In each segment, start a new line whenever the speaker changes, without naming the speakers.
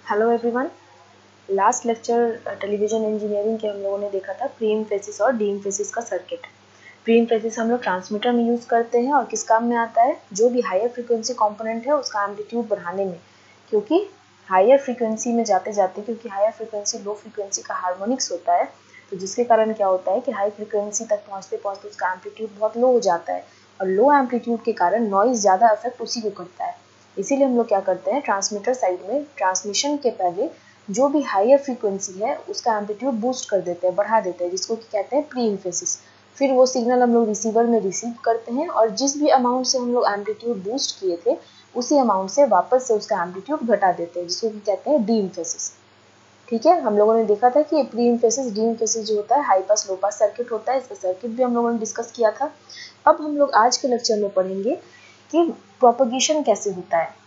Hello everyone. Last lecture television engineering के हम लोगों ने देखा था प्री इम्फेसिस और डी इम्फेसिस का सर्किट। प्री इम्फेसिस हम लोग ट्रांसमीटर में यूज़ करते हैं और किस काम में आता है, जो भी हायर फ्रीक्वेंसी कंपोनेंट है उसका एम्पलीट्यूड बढ़ाने में, क्योंकि हायर फ्रीक्वेंसी में जाते जाते क्योंकि हायर फ्रीक्वेंसी लो फ्रीक्वेंसी का हार्मोनिक्स होता है, तो जिसके कारण क्या होता है कि हाई फ्रीक्वेंसी तक पहुँचते पहुँचते उसका एम्पलीट्यूड बहुत लो हो जाता है और लो एम्पलीट्यूड के कारण नॉइज़ ज़्यादा इफेक्ट उसी को करता है। इसीलिए हम लोग क्या करते हैं, ट्रांसमीटर साइड में ट्रांसमिशन के पहले जो भी हायर फ्रीक्वेंसी है उसका एम्पलीट्यूड बूस्ट कर देते हैं, बढ़ा देते हैं, जिसको कहते हैं प्री इम्फेसिस। फिर वो सिग्नल हम लोग रिसीवर में रिसीव करते हैं और जिस भी अमाउंट से हम लोग एम्पलीट्यूड बूस्ट किए थे उसी अमाउंट से वापस से उसका एम्पलीट्यूड घटा देते हैं, जिसको कहते हैं डी इम्फेसिस। ठीक है, हम लोगों ने देखा था कि प्री इम्फेसिस डी इम्फेसिस जो होता है हाई पास लो पास सर्किट होता है, इसका सर्किट भी हम लोगों ने डिस्कस किया था। अब हम लोग आज के लेक्चर में पढ़ेंगे कि प्रोपगेशन कैसे होता है।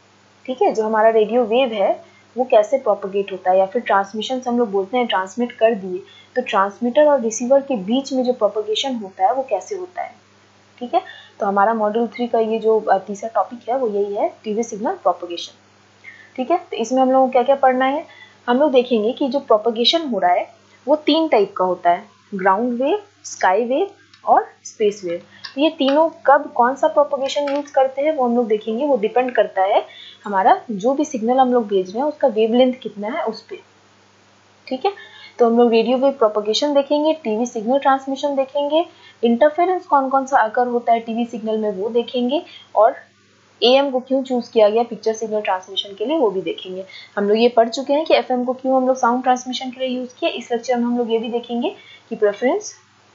ठीक है, जो हमारा रेडियो वेव है वो कैसे प्रोपगेट होता है, या फिर ट्रांसमिशन हम लोग बोलते हैं ट्रांसमिट कर दिए, तो ट्रांसमीटर और रिसीवर के बीच में जो प्रोपगेशन होता है वो कैसे होता है। ठीक है, तो हमारा मॉड्यूल 3 का ये जो तीसरा टॉपिक है वो यही है, टीवी सिग्नल प्रोपगेशन। ठीक है, तो इसमें हम लोगों को क्या क्या पढ़ना है, हम लोग देखेंगे कि जो प्रोपगेशन हो रहा है वो 3 टाइप का होता है, ग्राउंड वेव, स्काई वेव और स्पेस वेव। तो ये तीनों कब कौन सा प्रोपगेशन यूज करते हैं वो हम लोग देखेंगे, वो डिपेंड करता है हमारा जो भी सिग्नल हम लोग भेज रहे हैं उसका वेवलेंथ कितना है उस पर। ठीक है, तो हम लोग रेडियो वेव प्रोपगेशन देखेंगे, टीवी सिग्नल ट्रांसमिशन देखेंगे, इंटरफेरेंस कौन कौन सा अकर होता है टीवी सिग्नल में वो देखेंगे, और AM को क्यों चूज किया गया पिक्चर सिग्नल ट्रांसमिशन के लिए वो भी देखेंगे। हम लोग ये पढ़ चुके हैं कि FM को क्यों हम लोग साउंड ट्रांसमिशन के लिए यूज किया। इस लेक्चर में हम लोग ये भी देखेंगे कि प्रेफरेंस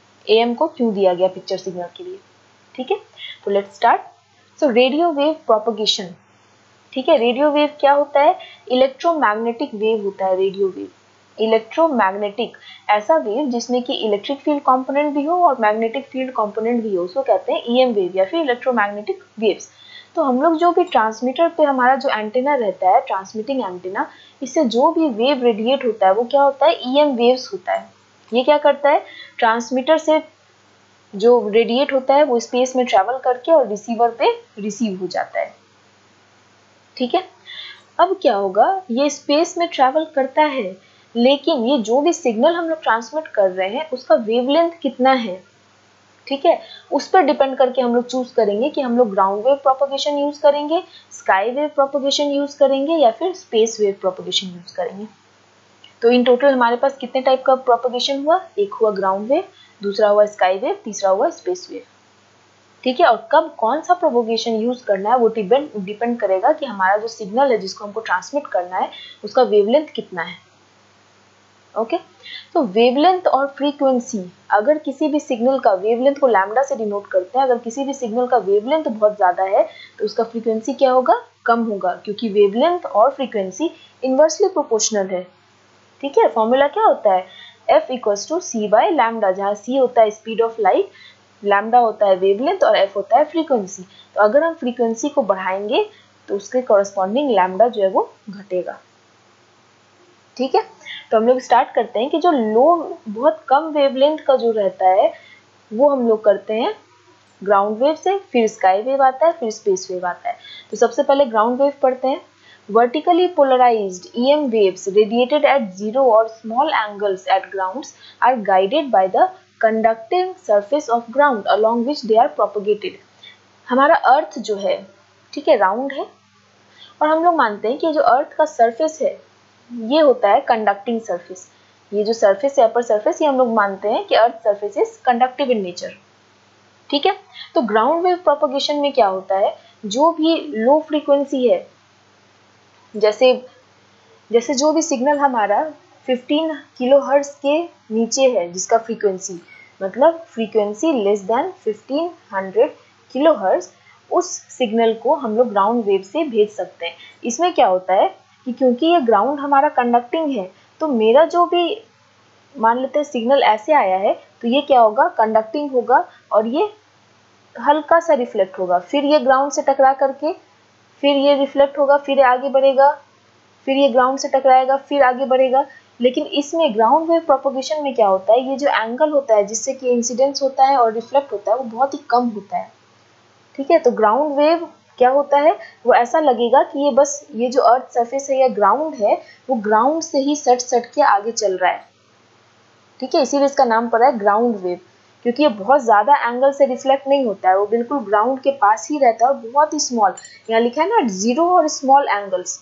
AM को क्यों दिया गया पिक्चर सिग्नल के लिए। ठीक है, तो let's start. So radio wave propagation. ठीक है, रेडियो वेव क्या होता है, इलेक्ट्रोमैग्नेटिक वेव होता है रेडियो वेव। इलेक्ट्रोमैग्नेटिक, ऐसा वेव जिसमें कि इलेक्ट्रिक फील्ड कंपोनेंट भी हो और मैग्नेटिक फील्ड कंपोनेंट भी हो, उसको कहते हैं EM वेव या फिर इलेक्ट्रोमैग्नेटिक वेव्स। तो हम लोग जो भी ट्रांसमीटर पे हमारा जो एंटेना रहता है, ट्रांसमिटिंग एंटेना, इससे जो भी वेव रेडिएट होता है वो क्या होता है, EM वेव्स होता है। ये क्या करता है, ट्रांसमीटर से जो रेडिएट होता है वो स्पेस में ट्रेवल करके और रिसीवर पे रिसीव हो जाता है। ठीक है, अब क्या होगा, ये स्पेस में ट्रैवल करता है, लेकिन ये जो भी सिग्नल हम लोग ट्रांसमिट कर रहे हैं उसका वेवलेंथ कितना है, ठीक है, उस पर डिपेंड करके हम लोग चूज करेंगे कि हम लोग ग्राउंड वेव प्रोपगेशन यूज करेंगे, स्काई वेव प्रोपगेशन यूज करेंगे या फिर स्पेस वेव प्रोपगेशन यूज करेंगे। तो इन टोटल हमारे पास कितने टाइप का प्रोपगेशन हुआ, एक हुआ ग्राउंड वेव, दूसरा हुआ स्काई वेव, तीसरा हुआ स्पेस वेव। ठीक है, और कब कौन सा प्रोपगेशन यूज करना है वो डिपेंड करेगा कि हमारा जो सिग्नल है जिसको हमको ट्रांसमिट करना है उसका वेवलेंथ कितना है। ओके, तो वेवलेंथ और फ्रीक्वेंसी, अगर किसी भी सिग्नल का वेवलेंथ को लैम्डा से डिनोट करते हैं, अगर किसी भी सिग्नल का वेवलेंथ बहुत ज्यादा है तो उसका फ्रीक्वेंसी क्या होगा, कम होगा, क्योंकि वेवलेंथ और फ्रीक्वेंसी इनवर्सली प्रोपोर्शनल है। ठीक है, फॉर्मूला क्या होता है, F equals to C by lambda, जहाँ C होता है स्पीड ऑफ लाइट, लैम्डा होता है वेवलेंथ और F होता है फ्रीक्वेंसी। तो अगर हम फ्रीक्वेंसी को बढ़ाएंगे तो उसके कॉरस्पॉन्डिंग लैम्डा जो है वो घटेगा। ठीक है, तो हम लोग स्टार्ट करते हैं कि जो लो बहुत कम वेवलेंथ का जो रहता है वो हम लोग करते हैं ग्राउंड वेव से, फिर स्काई वेव आता है, फिर स्पेस वेव आता है। तो सबसे पहले ग्राउंड वेव पढ़ते हैं। Vertically polarized EM waves radiated at zero or small angles at grounds are guided by the conductive surface of ground along which they are propagated। हमारा अर्थ जो है, ठीक है, राउंड है और हम लोग मानते हैं कि जो अर्थ का सरफेस है ये होता है कंडक्टिंग सरफेस। ये जो सरफेस है, अपर सरफेस, ये हम लोग मानते हैं कि earth surface is conductive in nature. ठीक है, तो ग्राउंड वेव प्रोपगेशन में क्या होता है, जो भी लो फ्रीक्वेंसी है, जैसे जो भी सिग्नल हमारा 15 किलोहर्ट्ज के नीचे है, जिसका फ्रीक्वेंसी मतलब फ्रीक्वेंसी लेस देन 1500 किलोहर्ट्ज, उस सिग्नल को हम लोग ग्राउंड वेव से भेज सकते हैं। इसमें क्या होता है कि क्योंकि ये ग्राउंड हमारा कंडक्टिंग है, तो मेरा जो भी मान लेते हैं सिग्नल ऐसे आया है तो ये क्या होगा, कंडक्टिंग होगा और ये हल्का सा रिफ्लेक्ट होगा, फिर ये ग्राउंड से टकरा करके फिर ये रिफ्लेक्ट होगा, फिर आगे बढ़ेगा, फिर ये ग्राउंड से टकराएगा, फिर आगे बढ़ेगा। लेकिन इसमें ग्राउंड वेव प्रोपगेशन में क्या होता है, ये जो एंगल होता है जिससे कि इंसिडेंस होता है और रिफ्लेक्ट होता है वो बहुत ही कम होता है। ठीक है, तो ग्राउंड वेव क्या होता है, वो ऐसा लगेगा कि ये बस ये जो अर्थ सरफेस है या ग्राउंड है वो ग्राउंड से ही सट के आगे चल रहा है। ठीक है, इसीलिए इसका नाम पड़ा है ग्राउंड वेव, क्योंकि ये बहुत ज्यादा एंगल से रिफ्लेक्ट नहीं होता है, वो बिल्कुल ग्राउंड के पास ही रहता है और बहुत ही स्मॉल, यहाँ लिखा है ना जीरो और स्मॉल एंगल्स।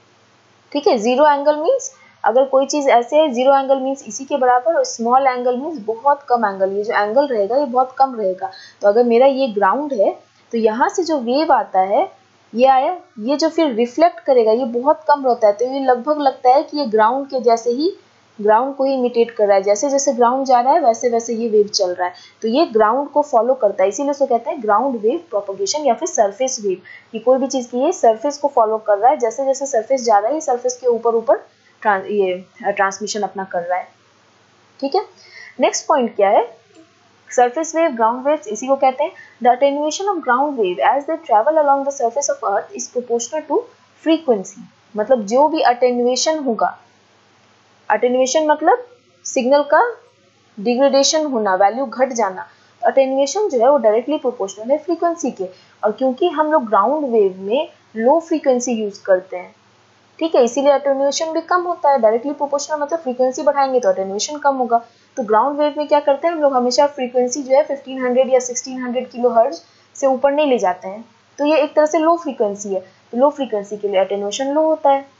ठीक है, जीरो एंगल मीन्स अगर कोई चीज ऐसे है, जीरो एंगल मीन्स इसी के बराबर, और स्मॉल एंगल मीन्स बहुत कम एंगल, ये जो एंगल रहेगा ये बहुत कम रहेगा। तो अगर मेरा ये ग्राउंड है तो यहाँ से जो वेव आता है ये आया, ये जो फिर रिफ्लेक्ट करेगा ये बहुत कम रहता है, तो ये लगभग लगता है कि ये ग्राउंड के जैसे ही, ग्राउंड को ही इमिटेट कर रहा है, जैसे जैसे ग्राउंड जा रहा है वैसे वैसे ये वेव चल रहा है, तो ये ग्राउंड को फॉलो करता है, इसीलिए उसको कहते हैं ग्राउंड वेव प्रोपगेशन या फिर सरफेस वेव, कि कोई भी चीज की ये सरफेस को फॉलो कर रहा है, जैसे जैसे सरफेस जा रहा है ये सरफेस के ऊपर ऊपर ये ट्रांसमिशन अपना कर रहा है। ठीक है, नेक्स्ट पॉइंट क्या है, सरफेस वेव, ग्राउंड वेव्स, इसी को कहते हैं the attenuation of ground wave as they travel along the surface of earth is proportional to frequency. मतलब जो भी अटेन्युएशन होगा, अटेन्युएशन मतलब सिग्नल का डिग्रेडेशन होना, वैल्यू घट जाना, अटेन्युएशन जो है वो डायरेक्टली प्रोपोर्शनल है फ्रीक्वेंसी के, और क्योंकि हम लोग ग्राउंड वेव में लो फ्रीक्वेंसी यूज करते हैं, ठीक है, इसीलिए अटेन्युएशन भी कम होता है, डायरेक्टली प्रोपोर्शनल मतलब फ्रीक्वेंसी बढ़ाएंगे तो अटेन्युएशन कम होगा। तो ग्राउंड वेव में क्या करते हैं हम लोग, हमेशा फ्रीक्वेंसी जो है 1500 या 1600 किलोहर्ट्ज से ऊपर नहीं ले जाते हैं, तो ये एक तरह से लो फ्रीक्वेंसी है, तो लो फ्रीक्वेंसी के लिए अटेन्युएशन लो होता है।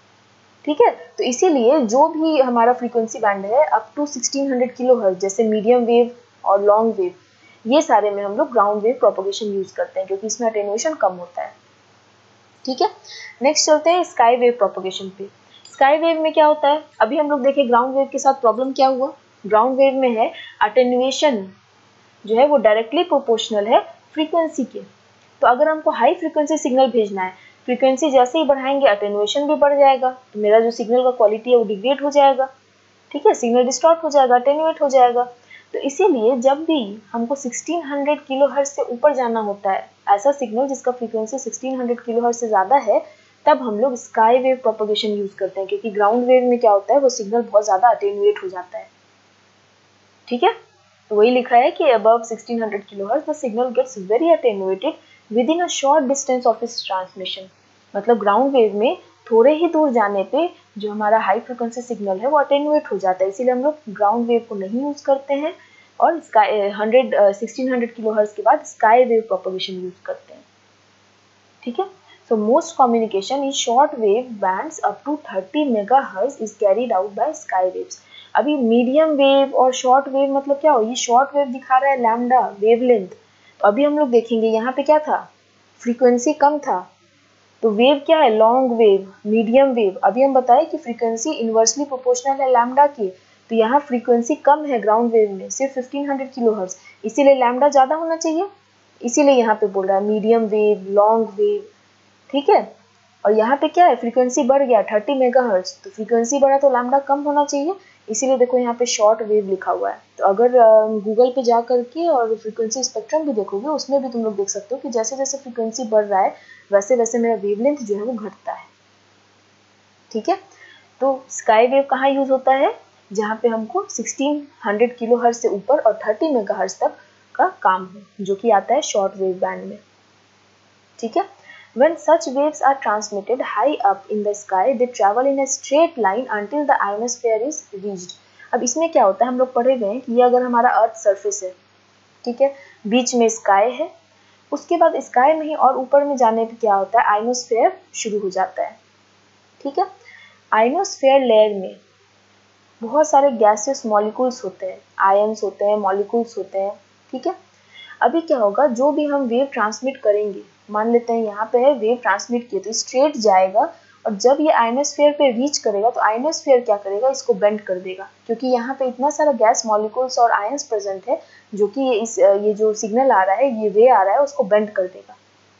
ठीक है, तो इसीलिए जो भी हमारा फ्रीक्वेंसी बैंड है अप टू 1600 किलोहर्ट्ज, जैसे मीडियम वेव और लॉन्ग वेव, ये सारे में हम लोग ग्राउंड वेव प्रोपगेशन यूज करते हैं क्योंकि इसमें अटेन्युएशन कम होता है। ठीक है, नेक्स्ट चलते हैं स्काई वेव प्रोपगेशन पे। स्काई वेव में क्या होता है, अभी हम लोग देखें ग्राउंड वेव के साथ प्रॉब्लम क्या हुआ, ग्राउंड वेव में है अटेन्युएशन जो है वो डायरेक्टली प्रोपोर्शनल है फ्रीक्वेंसी के, तो अगर हमको हाई फ्रीक्वेंसी सिग्नल भेजना है, फ्रीक्वेंसी जैसे ही बढ़ाएंगे अटेन्युएशन भी बढ़ जाएगा, तो मेरा जो सिग्नल का क्वालिटी है वो डिग्रेड हो जाएगा। ठीक है, सिग्नल डिस्टॉर्ट हो जाएगा, अटेन्युएट हो जाएगा। तो इसीलिए जब भी हमको 1600 किलोहर्ट्ज से ऊपर जाना होता है, ऐसा सिग्नल जिसका फ्रीक्वेंसी 1600 किलोहर्ट्ज से ज्यादा है, तब हम लोग स्काई वेव प्रोपगेशन यूज करते हैं, क्योंकि ग्राउंड वेव में क्या होता है वो सिग्नल बहुत ज्यादा अटेन्युएट हो जाता है। ठीक है, तो वही लिखा है कि above 1600 kilohertz the signal gets very attenuated within a short distance of its transmission। मतलब ग्राउंड वेव में थोड़े ही दूर जाने पे जो हमारा हाई फ्रिक्वेंसी सिग्नल है वो अटेन्युएट हो जाता है, इसीलिए हम लोग ग्राउंड वेव को नहीं यूज करते हैं और स्काई 1600 किलोहर्ट्ज के बाद स्काई वेव प्रोपगेशन यूज करते हैं। ठीक है, so most communication in short wave bands up to 30 megahertz is carried out by sky waves। अभी मीडियम वेव और शॉर्ट वेव मतलब क्या हो, ये शॉर्ट वेव दिखा रहा है लैम्डा वेवलेंथ, तो अभी हम लोग देखेंगे यहाँ पे क्या था, फ्रीक्वेंसी कम था, तो वेव क्या है लॉन्ग वेव, मीडियम वेव, अभी हम बताए कि फ्रीक्वेंसी इनवर्सली प्रोपोर्शनल है लैम्डा की, तो यहाँ फ्रीक्वेंसी कम है ग्राउंड वेव में सिर्फ 1500 किलोहर्ट्ज, इसीलिए लैम्डा ज्यादा होना चाहिए, इसीलिए यहाँ पे बोल रहा है मीडियम वेव, लॉन्ग वेव। ठीक है, और यहाँ पे क्या है फ्रीक्वेंसी बढ़ गया 30 मेगाहर्ट्ज, तो फ्रीक्वेंसी बढ़ा तो लैम्डा कम होना चाहिए, इसीलिए देखो यहाँ पे शॉर्ट वेव लिखा हुआ है। तो अगर गूगल पे जा करके और फ्रीक्वेंसी स्पेक्ट्रम भी देखोगे उसमें भी तुम लोग देख सकते हो कि जैसे जैसे फ्रीक्वेंसी बढ़ रहा है वैसे वैसे मेरा वेवलेंथ जो है वो घटता है। ठीक है, तो स्काई वेव कहाँ यूज होता है, जहाँ पे हमको 1600 किलोहर्ट्ज से ऊपर और 30 मेगाहर्ट्ज तक का काम हो, जो कि आता है शॉर्ट वेव बैंड में। ठीक है, when such waves are transmitted high up in the sky they travel in a straight line until the ionosphere is reached। अब इसमें क्या होता है, हम लोग पढ़े हुए हैं कि ये अगर हमारा अर्थ सरफेस है, ठीक है, बीच में स्काई है, उसके बाद स्काई में ही और ऊपर में जाने पे क्या होता है आयोनोस्फेयर शुरू हो जाता है। ठीक है, आयोनोस्फेयर लेयर में बहुत सारे गैसियस मॉलिक्यूल्स होते हैं, आयन्स होते हैं, मॉलिक्यूल्स होते हैं। ठीक है, अभी क्या होगा, जो भी हम वेव ट्रांसमिट करेंगे, मान लेते हैं यहाँ पे है वेव ट्रांसमिट किए तो स्ट्रेट जाएगा, और जब ये आयोनोस्फेयर पे रीच करेगा तो आयोनोस्फेयर क्या करेगा, इसको बेंड कर देगा, क्योंकि यहाँ पे इतना सारा गैस मॉलिक्यूल्स और आयंस प्रेजेंट है जो कि ये जो सिग्नल आ रहा है, ये रे आ रहा है, उसको बेंड कर देगा।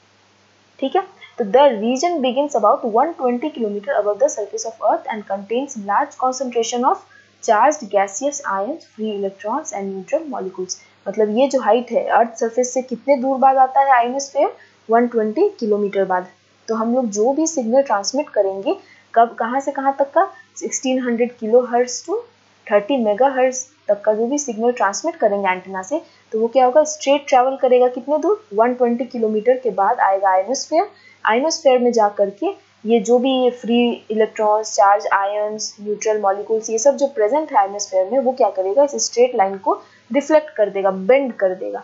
ठीक है, तो the region begins about 120 kilometre above the surface of earth and contains large concentration of charged gaseous ions, free electrons and neutral molecules. मतलब ये जो हाइट है अर्थ सरफेस से कितने दूर बाद आता है आयोनोस्फेयर, 120 किलोमीटर बाद। तो हम लोग जो भी सिग्नल ट्रांसमिट करेंगे कब कहाँ से कहाँ तक का, 1600 किलोहर्ट्ज टू 30 मेगाहर्ट्ज तक का जो भी सिग्नल ट्रांसमिट करेंगे एंटेना से, तो वो क्या होगा, स्ट्रेट ट्रैवल करेगा कितने दूर, 120 किलोमीटर के बाद आएगा आयनोस्फेयर। आयनोस्फेयर में जा करके ये जो भी free electrons, charge ions, neutral molecules, ये सब जो प्रेजेंट है आयनोस्फेयर में, वो क्या करेगा, इस स्ट्रेट लाइन को रिफ्लेक्ट कर देगा, बेंड कर देगा।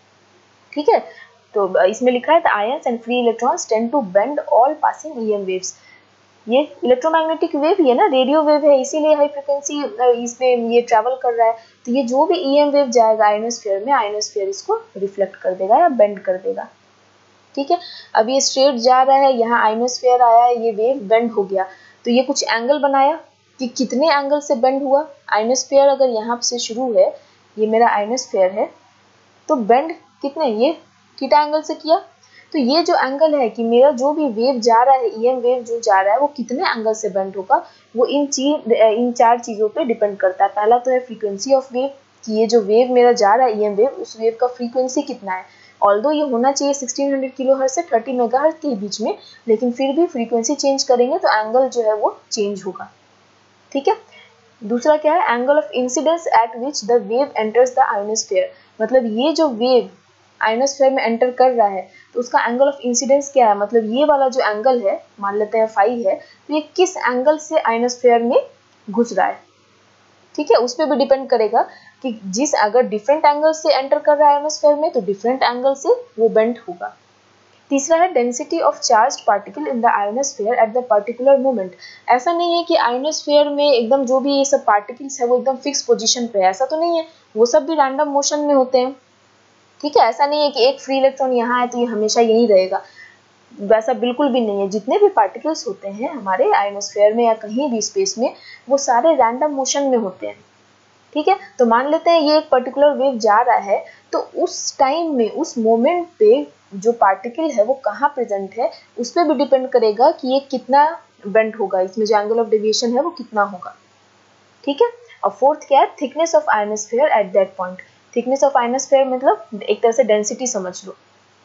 ठीक है, तो इसमें लिखा है the ions and free electrons tend to bend all passing EM waves. ये इलेक्ट्रोमैग्नेटिक वेव ही है ना, रेडियो वेव है, इसीलिए हाई फ्रिक्वेंसी इसमें ये ट्रैवल कर रहा है। तो ये जो भी ईएम वेव जाएगा आयनोस्फीयर में, आयनोस्फीयर इसको रिफ्लेक्ट कर देगा या बेंड कर देगा। ठीक है, अब ये स्ट्रेट जा रहा है, यहाँ आयनोस्फीयर आया है, ये वेव बेंड हो गया, तो ये कुछ एंगल बनाया कि कितने एंगल से बेंड हुआ। आयनोस्फीयर अगर यहाँ से शुरू है, ये मेरा आयनोस्फीयर है, तो बेंड कितने, ये थीटा एंगल से किया। तो ये जो एंगल है कि मेरा जो भी वेव जा रहा है, ईएम वेव जो जा रहा है, वो कितने एंगल से बेंड होगा, वो इन चार चीज़ों पे डिपेंड करता है। पहला तो है फ्रीक्वेंसी ऑफ वेव, कि ये जो वेव मेरा जा रहा है ईएम वेव, उस वेव का फ्रीक्वेंसी कितना है। ऑल्दो ये होना चाहिए 1600 किलोहर्ट्ज से 30 मेगाहर्ट्ज के बीच में, लेकिन फिर भी फ्रीक्वेंसी चेंज करेंगे तो एंगल जो है वो चेंज होगा। ठीक है, दूसरा क्या है, angle of incidence at which the wave enters the ionosphere, मतलब ये जो वेव आयनोस्फीयर में एंटर कर रहा है तो उसका एंगल ऑफ इंसिडेंस क्या है, मतलब ये वाला जो एंगल है, मान लेते हैं फाई है, तो ये किस एंगल से आयनोस्फीयर में घुस रहा है। ठीक है, उस पर भी डिपेंड करेगा कि जिस अगर डिफरेंट एंगल से एंटर कर रहा है आयनोस्फीयर में, तो डिफरेंट एंगल से वो बेंड होगा। तीसरा है density of charge particle in the ionosphere at the particular moment. ऐसा नहीं है कि आयनोस्फीयर में एकदम जो भी ये सब पार्टिकल्स है वो एकदम फिक्स पोजीशन पे है, ऐसा तो नहीं है, वो सब भी रैंडम मोशन में होते हैं। ठीक है, ऐसा नहीं है कि एक फ्री इलेक्ट्रॉन यहाँ है तो ये हमेशा यहीं रहेगा, वैसा बिल्कुल भी नहीं है। जितने भी पार्टिकल्स होते हैं हमारे आयनोस्फीयर में या कहीं भी स्पेस में, वो सारे रैंडम मोशन में होते हैं। ठीक है, तो मान लेते हैं ये एक पर्टिकुलर वेव जा रहा है, तो उस टाइम में, उस मोमेंट पे जो पार्टिकल है वो कहाँ प्रेजेंट है, उस पर भी डिपेंड करेगा कि ये कितना बेंड होगा, इसमें जो एंगल ऑफ डेविएशन है वो कितना होगा। ठीक है, और फोर्थ क्या है, thickness of ionosphere at that point. Thickness of ionosphere मतलब एक तरह से डेंसिटी समझ लो।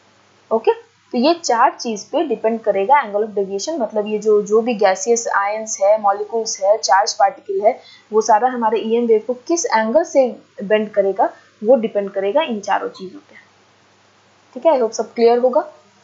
ओके, तो ये चार चीज पे डिपेंड करेगा एंगल ऑफ डेविएशन, मतलब ये जो भी गैसियस आयंस है, मॉलिक्यूल्स है, चार्ज पार्टिकल है, वो सारा हमारे ईएम वेव को किस एंगल से बेंड करेगा, वो डिपेंड करेगा इन चारों चीजों पे। ठीक है, आई होप सब क्लियर होगा।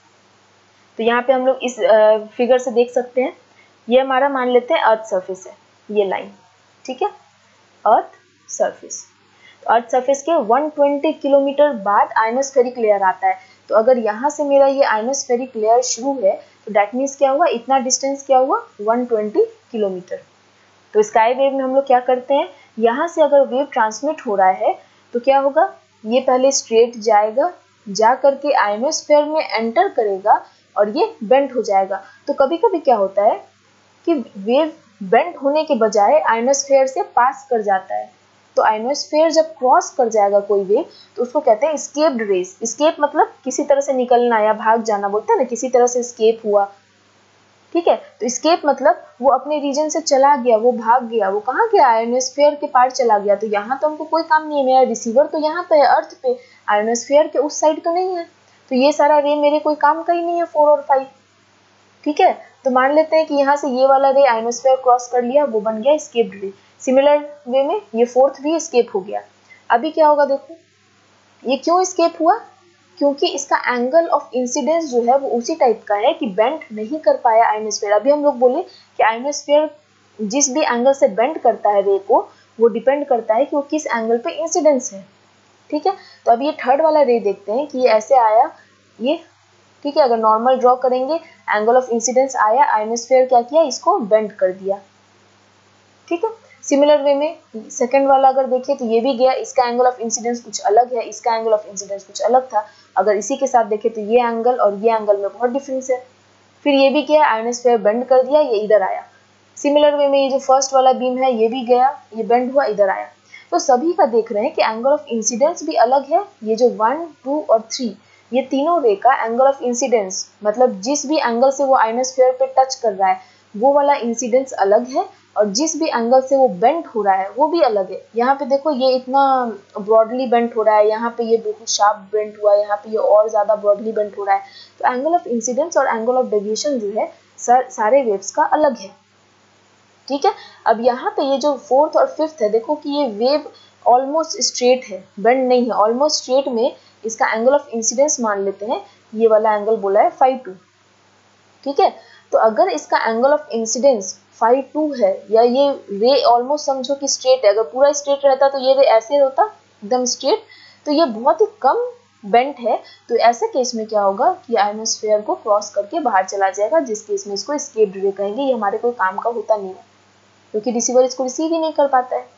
तो यहाँ पे हम लोग इस फिगर से देख सकते हैं, ये हमारा मान लेते हैं अर्थ सरफेस है, ये लाइन। ठीक है, अर्थ सरफेस, तो अर्थ सरफेस के 120 किलोमीटर बाद आयनोस्फेरिक लेयर आता है। तो अगर यहाँ से मेरा ये आयनोस्फेरिक लेयर शुरू है, तो दैट मीन्स क्या हुआ, इतना डिस्टेंस क्या हुआ, 120 किलोमीटर। तो स्काई वेव में हम लोग क्या करते हैं, यहाँ से अगर वेव ट्रांसमिट हो रहा है तो क्या होगा, ये पहले स्ट्रेट जाएगा, जा करके आयनोस्फेयर में एंटर करेगा और ये बेंड हो जाएगा। तो कभी कभी क्या होता है कि वेव बेंड होने के बजाय आयनोस्फेयर से पास कर जाता है। तो आयनोस्फेयर जब क्रॉस कर जाएगा कोई वेव, तो उसको कहते हैं स्केप्ड रेस। स्केप मतलब किसी तरह से निकलना या भाग जाना, बोलते हैं ना, किसी तरह से स्केप हुआ। ठीक है, तो स्केप मतलब वो अपने रीजन से चला गया, वो भाग गया, वो कहाँ गया, आयनोस्फेयर के पार चला गया। तो यहाँ तो हमको कोई काम नहीं है, मेरा रिसीवर तो यहाँ पे है, अर्थ पे, आयनोस्फेयर के उस साइड तो नहीं है, तो ये सारा रे मेरे कोई काम का ही नहीं है, 4 और 5। ठीक है, तो मान लेते हैं कि यहाँ से ये वाला रे आयनोस्फेयर क्रॉस कर लिया, वो बन गया स्केप्ड रे। सिमिलर वे में ये फोर्थ भी स्केप हो गया। अभी क्या होगा देखो, ये क्यों स्केप हुआ, क्योंकि इसका एंगल ऑफ इंसिडेंस जो है वो उसी टाइप का है कि बेंड नहीं कर पाया आयनोस्फेयर। अभी हम लोग बोले कि आयनोस्फेयर जिस भी एंगल से बेंड करता है रे को, वो डिपेंड करता है कि वो किस एंगल पे इंसिडेंस है। ठीक है, तो अब ये थर्ड वाला रे देखते हैं कि ये ऐसे आया, ये ठीक है, अगर नॉर्मल ड्रॉ करेंगे, एंगल ऑफ इंसिडेंस आया, आयनोस्फेयर क्या किया, इसको बेंड कर दिया। ठीक है, सिमिलर वे में सेकंड वाला अगर देखें तो ये भी गया, इसका एंगल ऑफ इंसिडेंस कुछ अलग है, इसका एंगल ऑफ इंसिडेंस कुछ अलग था। अगर इसी के साथ देखें तो ये एंगल और ये एंगल में बहुत डिफरेंस है। फिर ये भी गया, आयनोस्फेयर बेंड कर दिया, ये इधर आया। सिमिलर वे में ये जो फर्स्ट वाला बीम है ये भी गया, ये बेंड हुआ, इधर आया। तो सभी का देख रहे हैं कि एंगल ऑफ इंसिडेंस भी अलग है। ये जो 1, 2 और 3, ये तीनों रे का एंगल ऑफ इंसिडेंस, मतलब जिस भी एंगल से वो आयनोस्फेयर पे टच कर रहा है वो वाला इंसिडेंस अलग है, और जिस भी एंगल से वो बेंड हो रहा है वो भी अलग है। यहाँ पे देखो ये इतना ब्रॉडली बेंड हो रहा है, यहाँ पे ये बिल्कुल शार्प बेंड हुआ है, यहाँ पे ये और ज्यादा ब्रॉडली बेंड हो रहा है। तो एंगल ऑफ इंसिडेंस और एंगल ऑफ डेविएशन जो है सारे वेव्स का अलग है। ठीक है, अब यहाँ पे ये जो फोर्थ और फिफ्थ है, देखो कि ये वेव ऑलमोस्ट स्ट्रेट है, बेंड नहीं है, ऑलमोस्ट स्ट्रेट में इसका एंगल ऑफ इंसिडेंस मान लेते हैं, ये वाला एंगल बोला है φ2, ठीक है। तो अगर इसका एंगल ऑफ इंसिडेंस φ2 है, या ये रे ऑलमोस्ट समझो कि स्ट्रेट है, अगर पूरा स्ट्रेट रहता तो ये रे ऐसे होता एकदम स्ट्रेट, तो ये बहुत ही कम बेंट है, तो ऐसे केस में क्या होगा कि आयोनोस्फीयर को क्रॉस करके बाहर चला जाएगा, जिस केस में इसको एस्केप्ड रे कहेंगे। ये हमारे कोई काम का होता नहीं है, क्योंकि रिसीवर इसको रिसीव ही नहीं कर पाता है,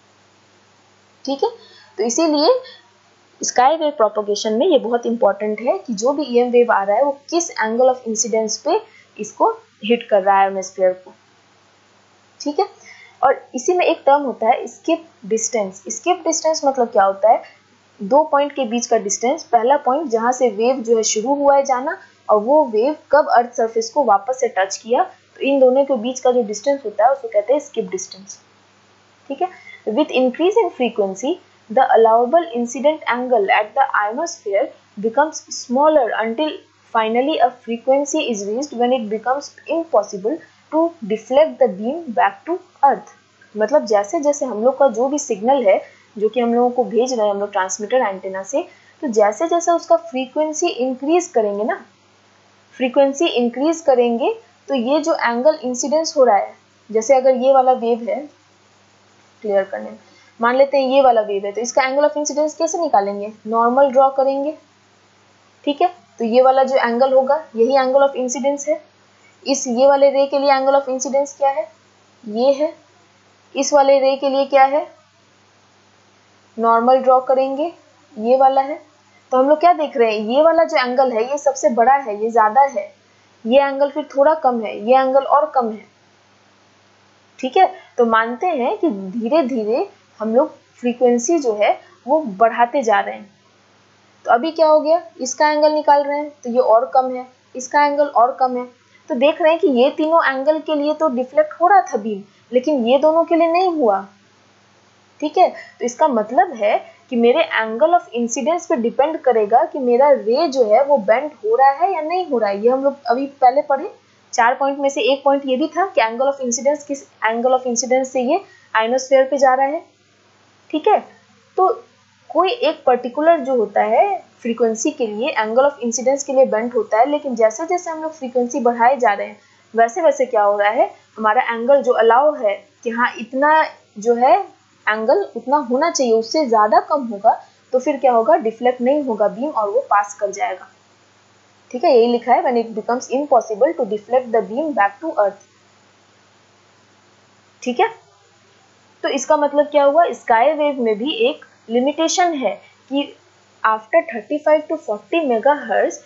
ठीक है। तो इसीलिए स्काई वेव प्रोपगेशन में ये बहुत इंपॉर्टेंट है कि जो भी ईएम वेव आ रहा है वो किस एंगल ऑफ इंसिडेंस पे इसको हिट कर रहा है आयोनोस्फीयर को, ठीक है। और इसी में एक टर्म होता है स्किप डिस्टेंस। स्किप डिस्टेंस मतलब क्या होता है, दो पॉइंट के बीच का डिस्टेंस, पहला पॉइंट जहां से वेव जो है शुरू हुआ है जाना, और वो वेव कब अर्थ सरफेस को वापस से टच किया, तो इन दोनों के बीच का जो डिस्टेंस होता है उसको कहते हैं स्किप डिस्टेंस, ठीक है। With increase in frequency the allowable incident angle at the ionosphere becomes smaller until finally a frequency is reached when it becomes impossible to deflect the beam back to earth। मतलब जैसे जैसे हम लोग का जो भी सिग्नल है जो कि हम लोगों को भेज रहे हैं हम लोग ट्रांसमीटर एंटेना से, तो जैसे जैसे उसका फ्रीक्वेंसी इंक्रीज करेंगे ना, फ्रीक्वेंसी इंक्रीज करेंगे तो ये जो एंगल इंसिडेंस हो रहा है, जैसे अगर ये वाला वेव है, क्लियर करने में मान लेते हैं ये वाला वेव है, तो इसका एंगल ऑफ इंसिडेंस कैसे निकालेंगे, नॉर्मल ड्रॉ करेंगे, ठीक है। तो ये वाला जो एंगल होगा यही एंगल ऑफ इंसिडेंस है। इस ये वाले रे के लिए एंगल ऑफ इंसिडेंस क्या है, ये है। इस वाले रे के लिए क्या है, नॉर्मल ड्रॉ करेंगे, ये वाला है। तो हम लोग क्या देख रहे हैं, ये वाला जो एंगल है ये सबसे बड़ा है, ये ज्यादा है, ये एंगल फिर थोड़ा कम है, ये एंगल और कम है, ठीक है। तो मानते हैं कि धीरे धीरे हम लोग फ्रीक्वेंसी जो है वो बढ़ाते जा रहे हैं। तो अभी क्या हो गया, इसका एंगल निकाल रहे हैं तो ये और कम है, इसका एंगल और कम है, तो देख रहे हैं कि ये तीनों एंगल के लिए तो डिफ्लेक्ट हो रहा था बीम, लेकिन ये दोनों के लिए नहीं हुआ, ठीक है। तो इसका मतलब है कि मेरे एंगल ऑफ इंसिडेंस पे डिपेंड करेगा कि मेरा रे जो है वो बेंड हो रहा है या नहीं हो रहा है। ये हम लोग अभी पहले पढ़े, 4 पॉइंट में से एक पॉइंट ये भी था कि एंगल ऑफ इंसिडेंस किस एंगल ऑफ इंसिडेंस से ये आयोनोस्फीयर पे जा रहा है, ठीक है। तो कोई एक पर्टिकुलर जो होता है फ्रीक्वेंसी के लिए एंगल ऑफ इंसिडेंस के लिए बेंड होता है, लेकिन जैसे जैसे हम लोग फ्रीक्वेंसी बढ़ाए जा रहे हैं वैसे वैसे क्या हो रहा है, हमारा एंगल जो अलाउ है कि हाँ इतना जो है एंगल उतना होना चाहिए, उससे ज्यादा कम होगा तो फिर क्या होगा, डिफ्लेक्ट नहीं होगा बीम और वो पास कर जाएगा, ठीक है। यही लिखा है when it becomes impossible to deflect the beam back to earth, ठीक है। तो इसका मतलब क्या हुआ, स्काई वेव में भी एक लिमिटेशन है कि आफ्टर 35 टू 40 मेगाहर्ट्ज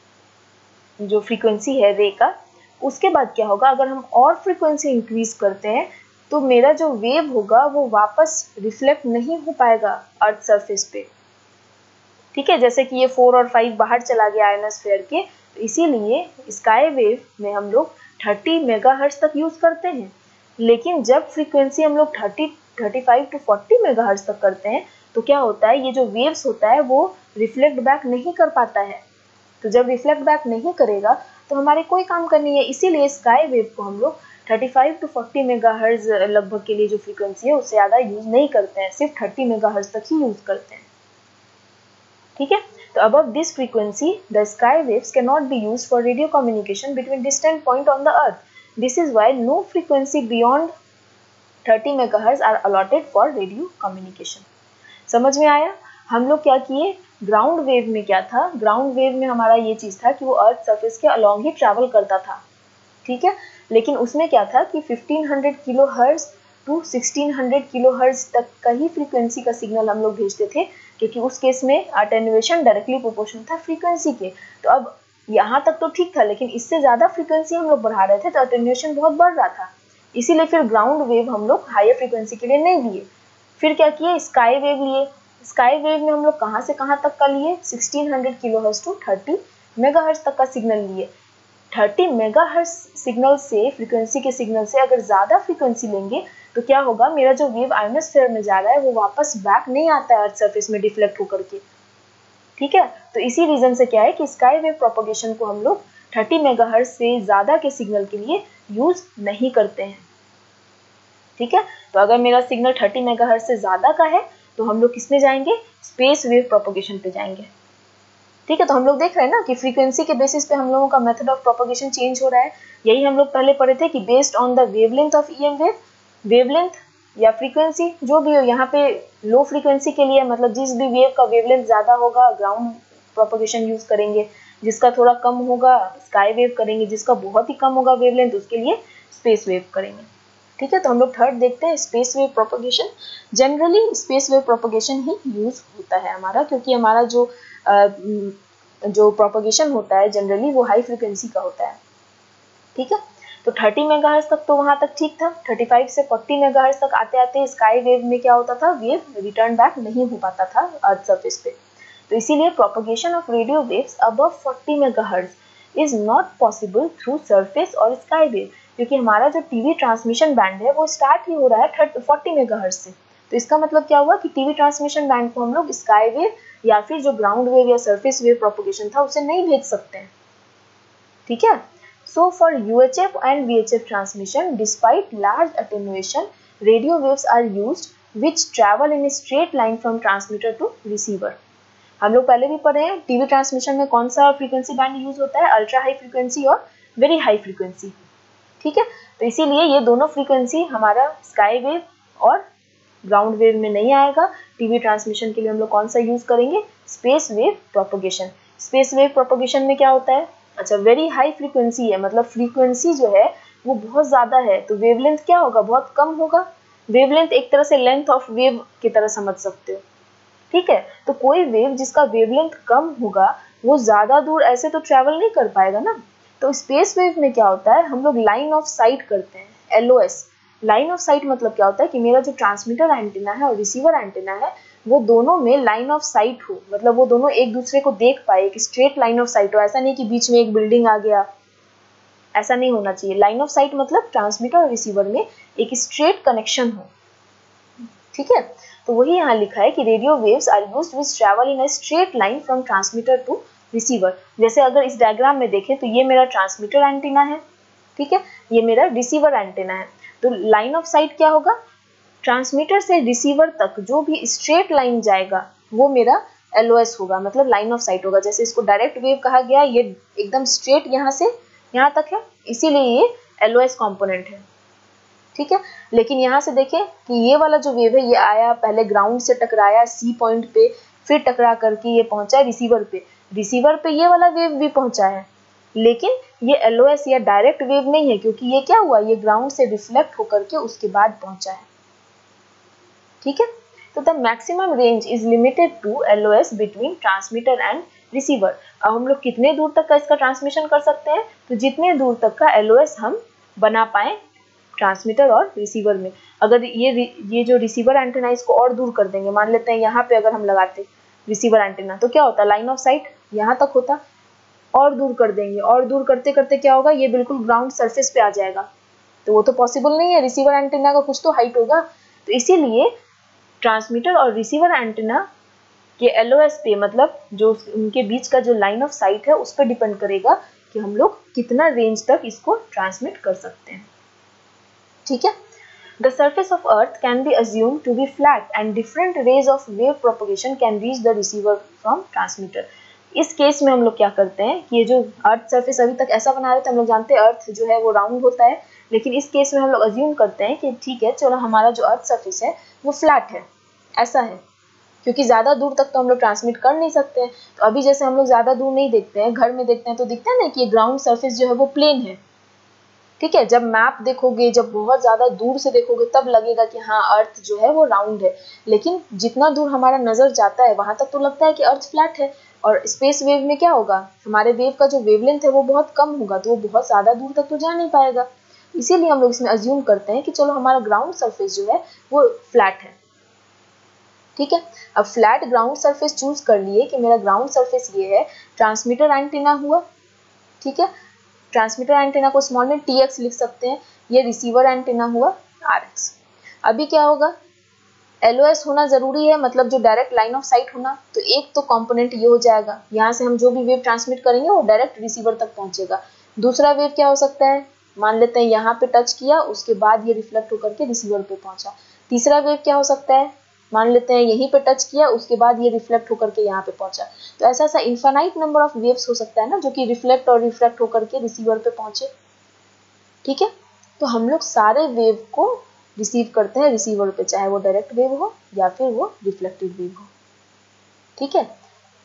जो फ्रीक्वेंसी है रे का, उसके बाद क्या होगा, अगर हम और फ्रीक्वेंसी इंक्रीज करते हैं तो मेरा जो वेव होगा वो वापस रिफ्लेक्ट नहीं हो पाएगा अर्थ सरफेस पे, ठीक है। जैसे कि ये 4 और 5 बाहर चला गया आयोनोस्फीयर के, तो इसीलिए स्काई वेव में हम लोग 30 मेगाहर्ट्ज तक यूज करते हैं, लेकिन जब फ्रीक्वेंसी हम लोग 35 टू 40 मेगाहर्ट्ज तक करते हैं तो क्या होता है, ये जो वेव्स होता है वो रिफ्लेक्ट बैक नहीं कर पाता है। तो जब रिफ्लेक्ट बैक नहीं करेगा तो हमारे कोई काम करनी है, इसीलिए स्काई वेव को हम लोग 35 टू 40 मेगाहर्ट्ज लगभग के लिए जो फ्रीक्वेंसी है उससे ज़्यादा यूज नहीं करते हैं, सिर्फ 30 मेगाहर्ट्ज तक ही यूज करते हैं, ठीक है। तो above this frequency the sky waves cannot be used for radio communication between distant point on the earth. This is why no frequency beyond 30 megahertz are allotted for radio communication. समझ में आया। हम लोग क्या किए, ग्राउंड वेव में क्या था, ग्राउंड वेव में हमारा ये चीज था कि वो अर्थ सरफेस के अलोंग ही ट्रैवल करता था, ठीक है। लेकिन उसमें क्या था कि 1500 किलोहर्ट्ज टू 1600 किलोहर्ट्ज तक का ही फ्रीक्वेंसी का सिग्नल हम लोग भेजते थे, क्योंकि उस केस में अटेन्युएशन डायरेक्टली प्रोपोर्शनल था फ्रीक्वेंसी के। तो अब यहाँ तक तो ठीक था, लेकिन इससे ज्यादा फ्रीक्वेंसी हम लोग बढ़ा रहे थे तो अटेन्युएशन बहुत बढ़ रहा था, इसीलिए फिर ग्राउंड वेव हम लोग हायर फ्रीक्वेंसी के लिए नहीं लिए। फिर क्या किए, स्काई वेव लिए। स्काई वेव में हम लोग कहाँ से कहाँ तक का लिए, 1600 किलोहर्ट्ज टू 30 मेगाहर्ट्ज तक का सिग्नल लिए। 30 मेगाहर्ट्ज सिग्नल से, फ्रीक्वेंसी के सिग्नल से अगर ज्यादा फ्रीक्वेंसी लेंगे तो क्या होगा, मेरा जो वेव आयोनोस्फीयर में जा रहा है वो वापस बैक नहीं आता है अर्थ सरफेस में डिफ्लेक्ट होकर के, ठीक है। तो इसी रीजन से क्या है कि स्काई वेव प्रोपगेशन को हम लोग 30 मेगाहर्ट्ज से ज्यादा के सिग्नल के लिए यूज नहीं करते हैं, ठीक है। तो अगर मेरा सिग्नल 30 मेगाहर्ट्ज से ज्यादा का है तो हम लोग किस में जाएंगे, स्पेस वेव प्रोपगेशन पे जाएंगे। ठीक है, तो हम लोग देख रहे हैं ना कि फ्रीक्वेंसी के बेसिस पे हम लोगों का मेथड ऑफ प्रोपगेशन चेंज हो रहा है। यही हम लोग पहले पढ़े थे कि based on the wavelength of EM wave, wavelength या फ्रीक्वेंसी जो भी हो, यहाँ पे लो फ्रीक्वेंसी के लिए मतलब जिस भी वेव का वेवलेंथ ज्यादा होगा ग्राउंड प्रोपगेशन यूज करेंगे, जिसका थोड़ा कम होगा स्काई वेव करेंगे, जिसका बहुत ही कम होगा वेवलेंथ उसके लिए स्पेस वेव करेंगे। ठीक है, तो हम लोग थर्ड देखते हैं space wave propagation. Generally space wave propagation ही यूज होता है हमारा, क्योंकि हमारा जो प्रोपगेशन होता है जनरली वो हाई फ्रीक्वेंसी का होता है। ठीक है, तो 30 मेगाहर्ट्ज तक तो वहां तक ठीक था। 35 से 40 मेगाहर्ट्ज तक आते आते स्काई वेव में क्या होता था, वेव रिटर्न बैक नहीं हो पाता था अर्थ सरफेस पे। तो इसीलिए propagation of radio waves above 40 megahertz is not possible through surface और स्काई वेव, क्योंकि हमारा जो टीवी ट्रांसमिशन बैंड है वो स्टार्ट ही हो रहा है 40 मेगाहर्ट्ज से। तो इसका मतलब क्या हुआ कि टीवी ट्रांसमिशन बैंड को हम लोग स्काई वेव या फिर जो ग्राउंड वेव या सरफेस वेव प्रोपगेशन था उसे नहीं भेज सकते हैं। ठीक है, so for UHF and VHF transmission, despite large attenuation, radio waves are used which travel in a straight line from transmitter to receiver. हम लोग पहले भी पढ़े हैं टीवी ट्रांसमिशन में कौन सा फ्रीक्वेंसी बैंड यूज होता है, अल्ट्रा हाई फ्रीक्वेंसी और वेरी हाई फ्रीक्वेंसी। ठीक है, तो इसीलिए ये दोनों फ्रीक्वेंसी हमारा स्काई वेव और ग्राउंड वेव में नहीं आएगा। टीवी ट्रांसमिशन के लिए हम लोग कौन सा यूज करेंगे, space wave propagation. Space wave propagation में क्या होता है, अच्छा वेरी हाई फ्रीक्वेंसी है, मतलब फ्रीक्वेंसी जो है वो बहुत ज्यादा है, तो वेवलेंथ क्या होगा, बहुत कम होगा। वेवलेंथ एक तरह से लेंथ ऑफ वेव की तरह समझ सकते हो। ठीक है, तो कोई वेव जिसका वेवलेंथ कम होगा वो ज्यादा दूर ऐसे तो ट्रेवल नहीं कर पाएगा ना। तो स्पेस वेव में क्या होता है, हम लोग लाइन ऑफ साइट करते हैं, LOS। लाइन ऑफ साइट मतलब क्या होता है कि मेरा जो ट्रांसमीटर एंटीना है और रिसीवर एंटीना है वो दोनों में लाइन ऑफ साइट हो, मतलब वो दोनों एक दूसरे को देख पाए, एक स्ट्रेट लाइन ऑफ साइट हो। ऐसा नहीं कि बीच में एक बिल्डिंग आ गया, ऐसा नहीं होना चाहिए। लाइन ऑफ साइट मतलब ट्रांसमीटर और रिसीवर में एक स्ट्रेट कनेक्शन हो। ठीक है, तो वही यहाँ लिखा है कि radio waves are used which travel in a straight line from transmitter to receiver. जैसे अगर इस डायग्राम में देखें तो ये मेरा ट्रांसमीटर एंटीना है, ठीक है, ये मेरा रिसीवर एंटीना है। तो लाइन ऑफ साइट क्या होगा, ट्रांसमीटर से रिसीवर तक जो भी स्ट्रेट लाइन जाएगा वो मेरा LOS होगा, मतलब लाइन ऑफ साइट होगा। जैसे इसको डायरेक्ट वेव कहा गया, ये एकदम स्ट्रेट यहाँ से यहाँ तक है, इसीलिए ये LOS कंपोनेंट है। ठीक है, लेकिन यहाँ से देखें कि ये वाला जो वेव है ये आया, पहले ग्राउंड से टकराया C पॉइंट पे, फिर टकरा करके ये पहुंचा रिसीवर पे। रिसीवर पे ये वाला वेव भी पहुंचा है, लेकिन ये LOS या डायरेक्ट वेव नहीं है, क्योंकि ये क्या हुआ, ये ग्राउंड से रिफ्लेक्ट होकर के उसके बाद पहुंचा है। ठीक है, तो the maximum range is limited to LOS between transmitter and receiver. अब हम लोग कितने दूर तक का इसका ट्रांसमिशन कर सकते हैं, तो जितने दूर तक का LOS हम बना पाए ट्रांसमीटर और रिसीवर में। अगर ये जो रिसीवर एंटीना इसको और दूर कर देंगे, मान लेते हैं यहाँ पे अगर हम लगाते रिसीवर एंटीना, तो क्या होता, लाइन ऑफ साइट यहाँ तक होता, और दूर कर देंगे, और दूर करते करते क्या होगा, ये बिल्कुल ग्राउंड सरफेस पे आ जाएगा। तो वो तो पॉसिबल नहीं है, रिसीवर एंटीना का कुछ तो हाइट होगा। तो इसीलिए ट्रांसमीटर और रिसीवर एंटीना के LOS पे, मतलब जो उनके बीच का जो लाइन ऑफ साइट है उस पर डिपेंड करेगा कि हम लोग कितना रेंज तक इसको ट्रांसमिट कर सकते हैं। ठीक है, the surface of earth can be assumed to be flat and different rays of wave propagation can reach the receiver from transmitter। इस केस में हम लोग क्या करते हैं कि ये जो अर्थ सरफेस अभी तक ऐसा बना रहे थे, हम लोग जानते हैं अर्थ जो है वो राउंड होता है, लेकिन इस केस में हम लोग अज्यूम करते हैं कि ठीक है चलो हमारा जो अर्थ सरफेस है वो फ्लैट है, ऐसा है, क्योंकि ज्यादा दूर तक तो हम लोग ट्रांसमिट कर नहीं सकते हैं। तो अभी जैसे हम लोग ज्यादा दूर नहीं देखते हैं, घर में देखते हैं तो दिखता है ना कि ग्राउंड सरफेस जो है वो प्लेन है। ठीक है, जब मैप देखोगे, जब बहुत ज्यादा दूर से देखोगे तब लगेगा कि हाँ अर्थ जो है वो राउंड है, लेकिन जितना दूर हमारा नजर जाता है वहां तक तो लगता है कि अर्थ फ्लैट है। और स्पेस वेव में क्या होगा, हमारे वेव का जो वेवलेंथ है वो बहुत कम होगा, तो वो बहुत ज्यादा दूर तक तो जा नहीं पाएगा। इसीलिए हम लोग इसमें अज्यूम करते हैं कि चलो हमारा ग्राउंड सरफेस जो है वो फ्लैट है। ठीक है, अब फ्लैट ग्राउंड सरफेस चूज कर लिए कि मेरा ग्राउंड सरफेस ये है, ट्रांसमीटर एंटीना हुआ। ठीक है, ट्रांसमीटर एंटीना को स्मॉल में TX लिख सकते हैं, ये रिसीवर एंटीना हुआ RX। अभी क्या होगा, LOS होना जरूरी है, मतलब जो डायरेक्ट लाइन ऑफ साइट होना, तो एक तो कंपोनेंट ये हो जाएगा, यहाँ से हम जो भी वेव ट्रांसमिट करेंगे वो डायरेक्ट रिसीवर तक पहुंचेगा। दूसरा वेव क्या हो सकता है, मान लेते हैं यहाँ पे टच किया, उसके बाद ये रिफ्लेक्ट होकर के रिसीवर पे पहुंचा। तीसरा वेव क्या हो सकता है, मान लेते हैं यहीं पे टच किया, उसके बाद ये रिफ्लेक्ट होकर के यहाँ पे पहुंचा। तो ऐसा ऐसा इनफाइनाइट नंबर ऑफ वेव्स हो सकता है ना, जो कि रिफ्लेक्ट और रिफ्रैक्ट होकर के रिसीवर पे पहुंचे। ठीक है, तो हम लोग सारे वेव को रिसीव करते हैं रिसीवर पे, चाहे वो डायरेक्ट वेव हो या फिर वो रिफ्लेक्टेड वेव हो। ठीक है,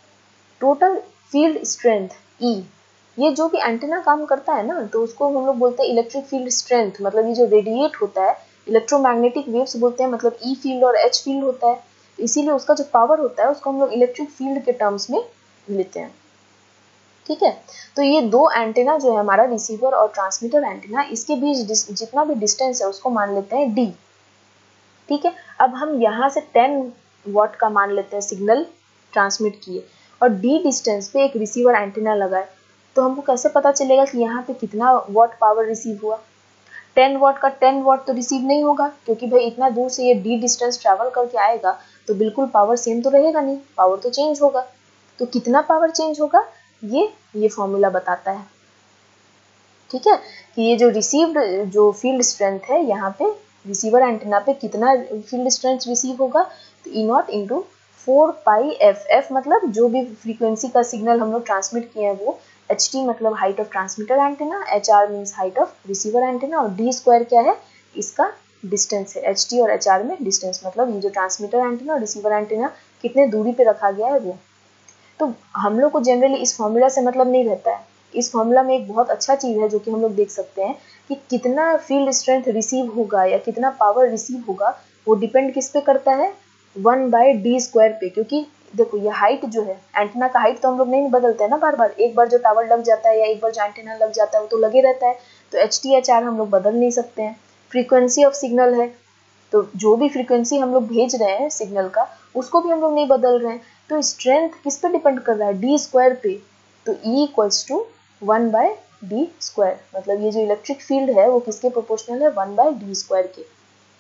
टोटल फील्ड स्ट्रेंथ E, ये जो भी एंटीना काम करता है ना, तो उसको हम लोग बोलते हैं इलेक्ट्रिक फील्ड स्ट्रेंथ। मतलब ये जो रेडिएट होता है, इलेक्ट्रोमैग्नेटिक वेव्स बोलते हैं, मतलब E फील्ड और H फील्ड होता है, इसीलिए उसका जो पावर होता है उसको हम लोग इलेक्ट्रिक फील्ड के टर्म्स में लेते हैं। ठीक है, तो ये दो एंटीना जो है हमारा रिसीवर और ट्रांसमीटर एंटीना, इसके बीच जितना भी डिस्टेंस है उसको मान लेते हैं D। ठीक है, अब हम यहाँ से 10 वॉट का मान लेते हैं सिग्नल ट्रांसमिट किए, और D डिस्टेंस पे एक रिसीवर एंटीना लगाए, तो हमको कैसे पता चलेगा कि यहाँ पे कितना वॉट पावर रिसीव हुआ। 10 वॉट का 10 वॉट तो रिसीव नहीं होगा, क्योंकि भाई इतना दूर से ये D डिस्टेंस ट्रैवल करके आएगा, तो बिल्कुल पावर सेम तो रहेगा नहीं, पावर तो चेंज होगा। तो कितना पावर चेंज होगा ये फॉर्मूला बताता है। ठीक है, कि ये जो रिसीव्ड जो फील्ड स्ट्रेंथ है, यहाँ पे रिसीवर एंटीना पे कितना फील्ड स्ट्रेंथ रिसीव होगा, तो E0 इंटू 4πf, f मतलब जो भी फ्रीक्वेंसी का सिग्नल हम लोग ट्रांसमिट किए हैं वो, ht मतलब height of transmitter antenna, hr means height of receiver antenna, और d स्क्वायर क्या है, इसका डिस्टेंस है। ht और hr में डिस्टेंस मतलब ये जो ट्रांसमीटर एंटीना और रिसीवर एंटीना कितने दूरी पे रखा गया है वो। तो हम लोग को जनरली इस फॉर्मूला से मतलब नहीं रहता है। इस फॉर्मूला में एक बहुत अच्छा चीज़ है जो कि हम लोग देख सकते हैं कि कितना फील्ड स्ट्रेंथ रिसीव होगा या कितना पावर रिसीव होगा, वो डिपेंड किस पे करता है, 1/d स्क्वायर पे। क्योंकि देखो ये हाइट जो है, एंटीना का हाइट तो हम लोग नहीं बदलते हैं ना बार बार, एक बार जो टावर लग जाता है या एक बार जो एंटीना लग जाता है वो तो लगे रहता है। तो HT HR हम लोग बदल नहीं सकते हैं। फ्रीक्वेंसी ऑफ सिग्नल है, तो जो भी फ्रीक्वेंसी हम लोग भेज रहे हैं सिग्नल का, उसको भी हम लोग नहीं बदल रहे हैं। तो स्ट्रेंथ किस पे डिपेंड कर रहा है, d स्क्वायर पे। तो E equals to 1/d square, मतलब ये जो इलेक्ट्रिक फील्ड है वो किसके प्रोपोर्शनल है, 1/d स्क्वायर के।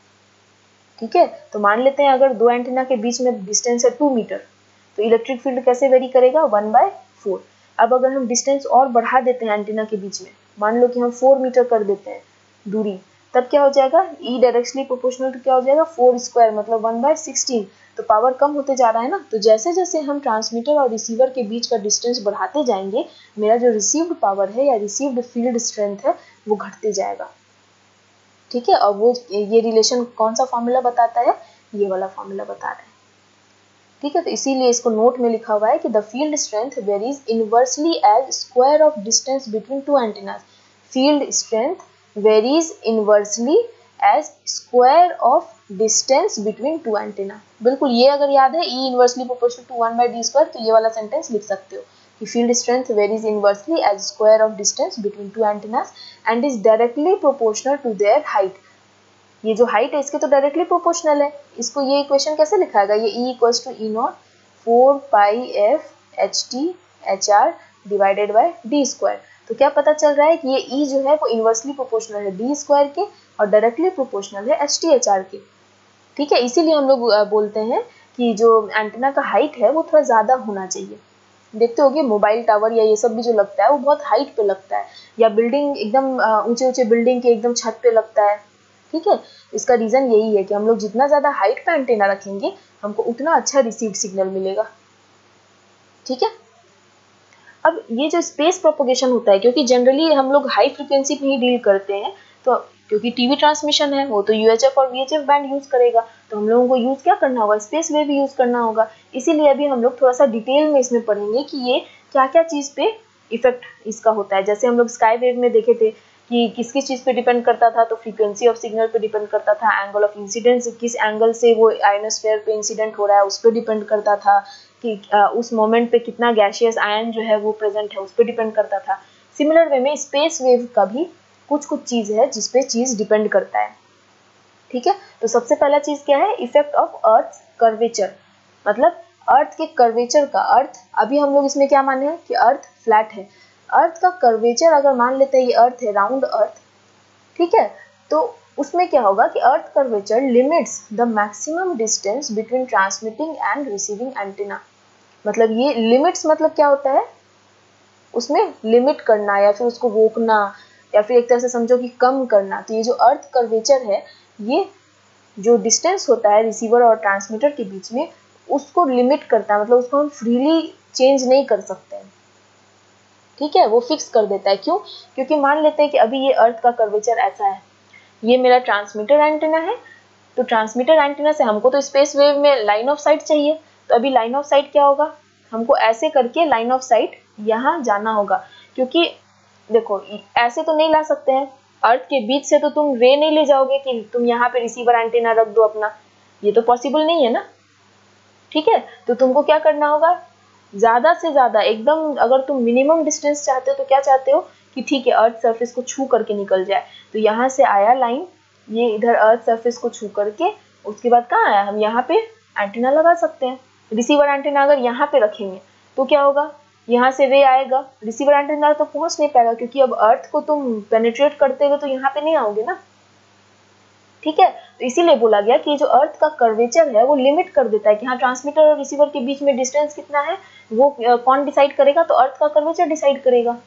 ठीक है, तो मान लेते हैं अगर दो एंटीना के बीच में डिस्टेंस है 2 मीटर, तो इलेक्ट्रिक फील्ड कैसे वेरी करेगा, 1/4। अब अगर हम डिस्टेंस और बढ़ा देते हैं एंटीना के बीच में, मान लो कि हम 4 मीटर कर देते हैं दूरी, तब क्या हो जाएगा, E डायरेक्टली प्रोपोर्शनल टू क्या हो जाएगा, 4 स्क्वायर मतलब 1/16। तो पावर कम होते जा रहा है ना, तो जैसे जैसे हम ट्रांसमीटर और रिसीवर के बीच का डिस्टेंस बढ़ाते जाएंगे, मेरा जो रिसीव्ड पावर है या रिसीव्ड फील्ड स्ट्रेंथ है वो घटते जाएगा। ठीक है, और वो ये रिलेशन कौन सा फॉर्मूला बताता है, ये वाला फॉर्मूला बता रहा है। ठीक है, तो इसीलिए इसको नोट में लिखा हुआ है कि the field strength varies inversely as square of distance between two antennas. Field strength varies inversely as square of distance between two antenna. बिल्कुल, ये अगर याद है, E inversely proportional to 1/d square, तो ये वाला सेंटेंस लिख सकते हो कि field strength varies inversely as square of distance between two antennas and is directly proportional to their height. ये जो हाइट है इसके तो डायरेक्टली प्रोपोर्शनल है। इसको ये इक्वेशन कैसे लिखाएगा, ये E equals to E0 4πf HT HR divided by d square. तो क्या पता चल रहा है कि ये E जो है वो इनवर्सली प्रोपोर्शनल है d स्क्वायर के और डायरेक्टली प्रोपोर्शनल है HT HR के। ठीक है, इसीलिए हम लोग बोलते हैं कि जो एंटीना का हाइट है वो थोड़ा ज़्यादा होना चाहिए। देखते होगे मोबाइल टावर या ये सब भी जो लगता है वो बहुत हाइट पे लगता है, या बिल्डिंग एकदम ऊंचे ऊंचे बिल्डिंग के एकदम छत पे लगता है। ठीक है, इसका रीज़न यही है कि हम लोग जितना ज़्यादा हाइट पे एंटीना रखेंगे हमको उतना अच्छा रिसीव्ड सिग्नल मिलेगा। ठीक है, अब ये जो स्पेस प्रोपोगेशन होता है, क्योंकि जनरली हम लोग हाई फ्रिक्वेंसी पे ही डील करते हैं, तो क्योंकि टीवी ट्रांसमिशन है वो तो UHF और VHF बैंड यूज़ करेगा, तो हम लोगों को यूज़ क्या करना होगा, स्पेस वेव यूज़ करना होगा। इसीलिए अभी हम लोग थोड़ा सा डिटेल में इसमें पढ़ेंगे कि ये क्या क्या चीज़ पे इफेक्ट इसका होता है। जैसे हम लोग स्काई वेव में देखे थे कि किस किस चीज़ पे डिपेंड करता था, तो फ्रीक्वेंसी ऑफ सिग्नल पे डिपेंड करता था, एंगल ऑफ इंसिडेंस किस एंगल से वो आयनोस्फीयर पे इंसिडेंट हो रहा है उस पर डिपेंड करता था, कि उस मोमेंट पे कितना गैसियस आयन जो है वो प्रेजेंट है उस पर डिपेंड करता था। सिमिलर वे में स्पेस वेव का भी कुछ कुछ चीज़ है जिस पे चीज़ डिपेंड करता है। ठीक है, तो सबसे पहला चीज़ क्या है, इफेक्ट ऑफ अर्थ कर्वेचर, मतलब अर्थ के कर्वेचर का। अर्थ अभी हम लोग इसमें क्या माने हैं कि अर्थ फ्लैट है, अर्थ का कर्वेचर अगर मान लेते हैं ये अर्थ है राउंड अर्थ, ठीक है, तो उसमें क्या होगा कि earth curvature limits the maximum distance between transmitting and receiving antenna. मतलब ये लिमिट्स मतलब क्या होता है, उसमें लिमिट करना या फिर उसको रोकना या फिर एक तरह से समझो कि कम करना। तो ये जो अर्थ कर्वेचर है ये जो डिस्टेंस होता है रिसीवर और ट्रांसमीटर के बीच में उसको लिमिट करता है, मतलब उसको हम फ्रीली चेंज नहीं कर सकते हैं, ठीक है, वो फिक्स कर देता है। क्यों? क्योंकि मान लेते हैं कि अभी ये अर्थ का कर्वेचर ऐसा है, ये मेरा ट्रांसमीटर एंटीना है, तो ट्रांसमीटर एंटीना से हमको तो स्पेस वेव में लाइन ऑफ साइट चाहिए, तो अभी लाइन ऑफ साइट क्या होगा, हमको ऐसे करके लाइन ऑफ साइट यहाँ जाना होगा, क्योंकि देखो ऐसे तो नहीं ला सकते हैं, अर्थ के बीच से तो तुम रे नहीं ले जाओगे कि तुम यहाँ पे रिसीवर एंटीना रख दो अपना, ये तो पॉसिबल नहीं है ना, ठीक है। तो तुमको क्या करना होगा, ज्यादा से ज्यादा एकदम, अगर तुम मिनिमम डिस्टेंस चाहते हो तो क्या चाहते हो कि ठीक है अर्थ सरफेस को छू करके निकल जाए, तो यहाँ से आया लाइन, ये इधर अर्थ सरफेस को छू करके, उसके बाद कहाँ आया, हम यहाँ पे एंटीना लगा सकते हैं। रिसीवर एंटीना अगर यहाँ पे रखेंगे तो क्या होगा, यहाँ से रे आएगा, रिसीवर एंटीना तो पहुंच नहीं पाएगा, क्योंकि अब अर्थ को तुम पेनिट्रेट करते हुए तो यहाँ पे नहीं आओगे ना, ठीक है। तो इसीलिए बोला गया कि जो अर्थ का कर्वेचर है वो लिमिट कर देता है कि हाँ ट्रांसमीटर और रिसीवर के बीच में डिस्टेंस कितना है, वो कौन डिसाइड करेगा, तो अर्थ का कर्वेचर डिसाइड करेगा,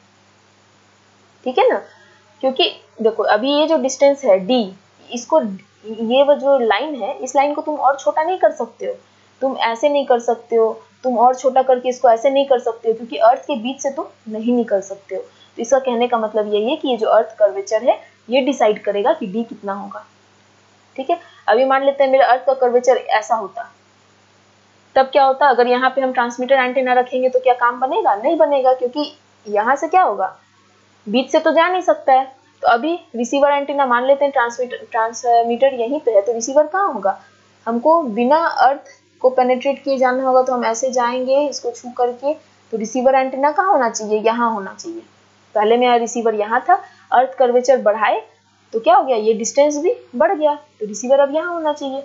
ठीक है ना। क्योंकि देखो अभी ये जो डिस्टेंस है d, इसको, ये वो जो लाइन है, इस लाइन को तुम और छोटा नहीं कर सकते हो, तुम ऐसे नहीं कर सकते हो, तुम और छोटा करके इसको ऐसे नहीं कर सकते हो, क्योंकि अर्थ के बीच से तुम नहीं निकल सकते हो। तो इसका कहने का मतलब यही है कि ये जो अर्थ कर्वेचर है ये डिसाइड करेगा कि d कितना होगा, ठीक है। अभी मान लेते हैं मेरा अर्थ का कर्वेचर ऐसा होता, तब क्या होता, अगर यहाँ पे हम ट्रांसमीटर एंटीना रखेंगे तो क्या काम बनेगा, नहीं बनेगा, क्योंकि यहाँ से क्या होगा, बीच से तो जा नहीं सकता है। तो अभी रिसीवर एंटीना मान लेते हैं ट्रांसमीटर यहीं पे है, तो रिसीवर कहाँ होगा, हमको बिना अर्थ को पेनिट्रेट किए जाना होगा, तो हम ऐसे जाएंगे इसको छू करके, तो रिसीवर एंटीना कहाँ होना चाहिए, यहाँ होना चाहिए। पहले मेरा रिसीवर यहाँ था, अर्थ कर्वेचर बढ़ाए तो क्या हो गया, ये डिस्टेंस भी बढ़ गया, तो रिसीवर अब यहाँ होना चाहिए,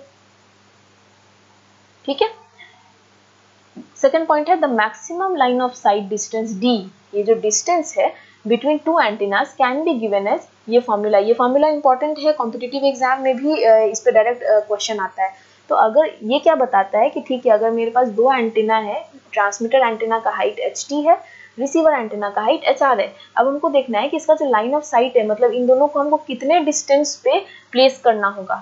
ठीक है। सेकेंड पॉइंट है the maximum line of sight distance d, ये जो डिस्टेंस है between two antennas can be given as, ये फॉर्मूला इंपॉर्टेंट है, कॉम्पिटिटिव एग्जाम में भी इस पे डायरेक्ट क्वेश्चन आता है। तो अगर ये क्या बताता है कि ठीक है अगर मेरे पास दो एंटीना है, ट्रांसमीटर एंटीना का हाइट ht है, रिसीवर एंटीना का हाइट hr है, अब हमको देखना है कि इसका जो लाइन ऑफ साइट है, मतलब इन दोनों को हमको कितने डिस्टेंस पे प्लेस करना होगा,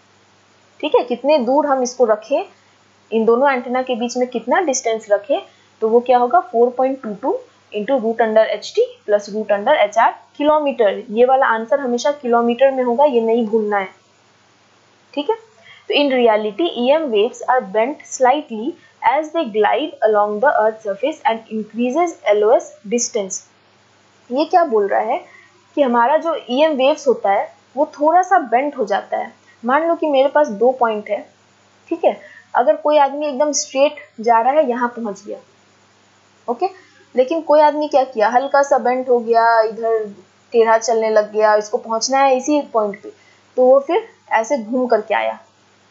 ठीक है, कितने दूर हम इसको रखें, इन दोनों एंटीना के बीच में कितना डिस्टेंस रखें, तो वो क्या होगा 4.22 into root under H T plus root under H R kilometre, ये वाला आंसर हमेशा किलोमीटर में होगा, ये नहीं भूलना है, ठीक है। तो in reality EM waves are bent slightly as they glide along the earth surface and increases LOS distance। ये क्या बोल रहा है कि हमारा जो EM waves होता है वो थोड़ा सा बेंट हो जाता है। मान लो कि मेरे पास दो पॉइंट है, ठीक है, अगर कोई आदमी एकदम स्ट्रेट जा रहा है, यहाँ पहुंच गया, ओके, लेकिन कोई आदमी क्या किया, हल्का सा बेंट हो गया, इधर टेढ़ा चलने लग गया, इसको पहुंचना है इसी पॉइंट पे, तो वो फिर ऐसे घूम करके आया,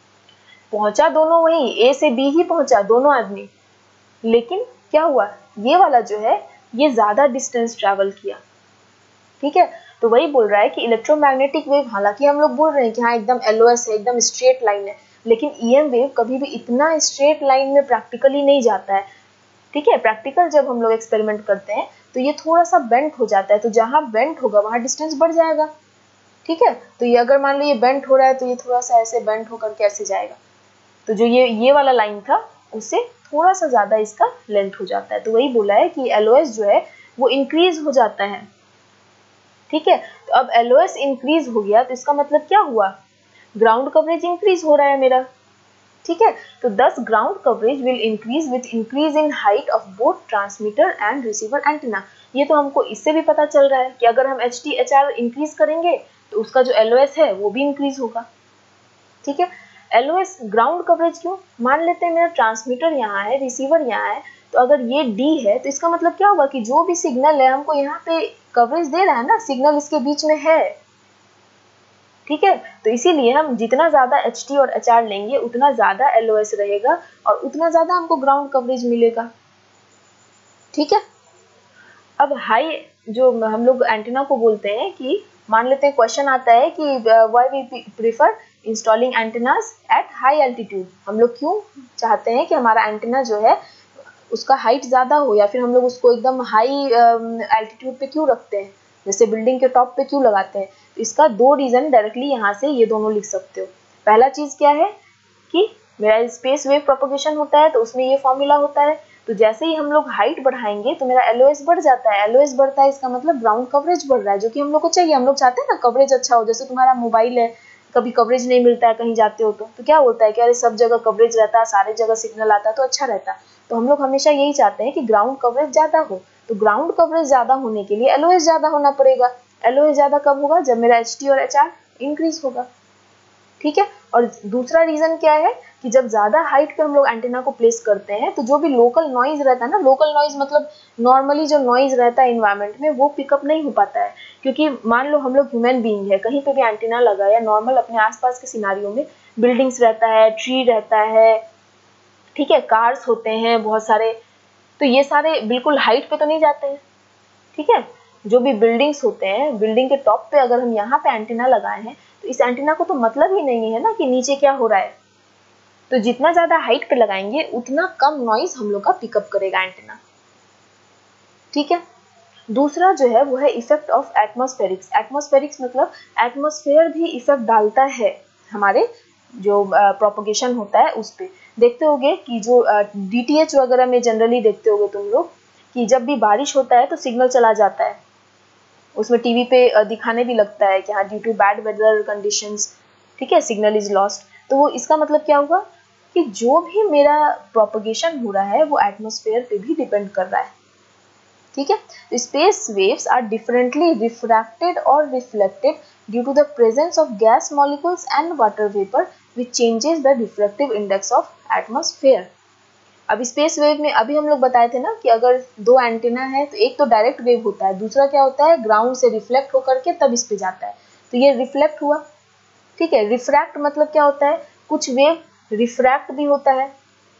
पहुंचा दोनों वहीं ए से बी ही पहुंचा दोनों आदमी, लेकिन क्या हुआ, ये वाला जो है ये ज्यादा डिस्टेंस ट्रैवल किया, ठीक है। तो वही बोल रहा है कि इलेक्ट्रोमैग्नेटिक वेव, हालांकि हम लोग बोल रहे हैं कि हाँ एकदम LOS है, एकदम स्ट्रेट लाइन है, लेकिन EM वेव कभी भी इतना स्ट्रेट लाइन में प्रैक्टिकली नहीं जाता है, ठीक है। प्रैक्टिकल जब हम लोग एक्सपेरिमेंट करते हैं तो ये थोड़ा सा बेंट हो जाता है, तो जहाँ बेंट होगा वहाँ डिस्टेंस बढ़ जाएगा, ठीक है। तो ये अगर मान लो ये बेंट हो रहा है तो ये थोड़ा सा ऐसे बेंट होकर कैसे जाएगा, तो जो ये वाला लाइन था उससे थोड़ा सा ज्यादा इसका लेंथ हो जाता है, तो वही बोला है कि LOS जो है वो इंक्रीज हो जाता है, ठीक है। तो अब LOS इंक्रीज हो गया तो इसका मतलब क्या हुआ, ग्राउंड कवरेज इंक्रीज हो रहा है मेरा, ठीक है। तो thus ground coverage will increase with increase in height of both transmitter and receiver antenna. ये तो हमको इससे भी पता चल रहा है कि अगर हम HT HR इंक्रीज करेंगे तो उसका जो LOS है वो भी इंक्रीज होगा, ठीक है। LOS ग्राउंड कवरेज क्यों, मान लेते हैं मेरा ट्रांसमीटर यहाँ है, रिसीवर यहाँ है, तो अगर ये D है तो इसका मतलब क्या होगा कि जो भी सिग्नल है हमको यहाँ पे कवरेज दे रहा है ना, सिग्नल इसके बीच में है, ठीक है। तो इसीलिए हम जितना ज्यादा HT और HR लेंगे उतना ज्यादा LOS रहेगा और उतना ज्यादा हमको ग्राउंड कवरेज मिलेगा, ठीक है। अब हाई जो हम लोग एंटीना को बोलते हैं कि मान लेते हैं क्वेश्चन आता है कि why we prefer installing antennas at high altitude, हम लोग क्यों चाहते हैं कि हमारा एंटीना जो है उसका हाइट ज़्यादा हो, या फिर हम लोग उसको एकदम हाई एल्टीट्यूड पे क्यों रखते हैं, जैसे बिल्डिंग के टॉप पे क्यों लगाते हैं। तो इसका दो रीज़न डायरेक्टली यहाँ से ये दोनों लिख सकते हो। पहला चीज क्या है कि मेरा स्पेस वेव प्रोपगेशन होता है तो उसमें ये फॉर्मूला होता है, तो जैसे ही हम लोग हाइट बढ़ाएंगे तो मेरा एलओएस बढ़ जाता है। एलओएस बढ़ता है इसका मतलब ग्राउंड कवरेज बढ़ रहा है, जो कि हम लोग को चाहिए। हम लोग चाहते हैं ना कवरेज अच्छा हो, जैसे तुम्हारा मोबाइल है, कभी कवरेज नहीं मिलता है कहीं जाते हो तो क्या बोलता है कि अरे सब जगह कवरेज रहता है, सारे जगह सिग्नल आता है तो अच्छा रहता है। तो हम लोग हमेशा यही चाहते हैं कि ग्राउंड कवरेज ज्यादा हो, तो ग्राउंड कवरेज ज्यादा होने के लिए एलओएस ज्यादा होना पड़ेगा। एलओएस ज्यादा कब होगा? जब मेरा एचटी और एचआर इंक्रीज होगा, ठीक है। और दूसरा रीजन क्या है कि जब ज्यादा हाइट पे हम लोग एंटीना को प्लेस करते हैं तो जो भी लोकल नॉइज रहता है ना, लोकल नॉइज मतलब नॉर्मली जो नॉइज रहता है इन्वायरमेंट में वो पिकअप नहीं हो पाता है, क्योंकि मान लो हम लोग ह्यूमन बीइंग है, कहीं पे भी एंटीना लगा या नॉर्मल अपने आसपास के सिनारियों में बिल्डिंग्स रहता है, ट्री रहता है, ठीक है, कार्स होते हैं बहुत सारे, तो ये सारे बिल्कुल हाइट पे तो नहीं जाते हैं, ठीक है। जो भी बिल्डिंग्स होते हैं, बिल्डिंग के टॉप पे अगर हम यहाँ पे एंटीना लगाए हैं तो इस एंटीना को तो मतलब ही नहीं है ना कि नीचे क्या हो रहा है, तो जितना ज्यादा हाइट पे लगाएंगे उतना कम नॉइज हम लोग का पिकअप करेगा एंटीना, ठीक है। दूसरा जो है वो है इफेक्ट ऑफ एटमॉस्फेरिक्स। एटमॉस्फेरिक्स मतलब एटमॉस्फेयर भी इफेक्ट डालता है हमारे जो प्रोपगेशन होता है उस पे। देखते होगे कि जो डीटीएच वगैरह में जनरली देखते होगे तुम लोग कि जब भी बारिश होता है तो सिग्नल चला जाता है, उसमें टीवी पे दिखाने भी लगता है कि हाँ due to bad weather conditions, ठीक है, सिग्नल इज लॉस्ट। तो वो इसका मतलब क्या होगा कि जो भी मेरा प्रोपगेशन हो रहा है वो एटमॉस्फेयर पे भी डिपेंड कर रहा है, ठीक है। Space waves are differently refracted और reflected due to the presence of gas molecules and water vapour which changes the refractive index of atmosphere. अब स्पेस वेव में अभी हम लोग बताए थे ना कि अगर दो एंटीना है तो एक तो डायरेक्ट वेव होता है, दूसरा क्या होता है ग्राउंड से रिफ्लेक्ट होकर के तब इस पे जाता है, तो ये रिफ्लेक्ट हुआ, ठीक है। रिफ्रैक्ट मतलब क्या होता है, कुछ वेव रिफ्रैक्ट भी होता है,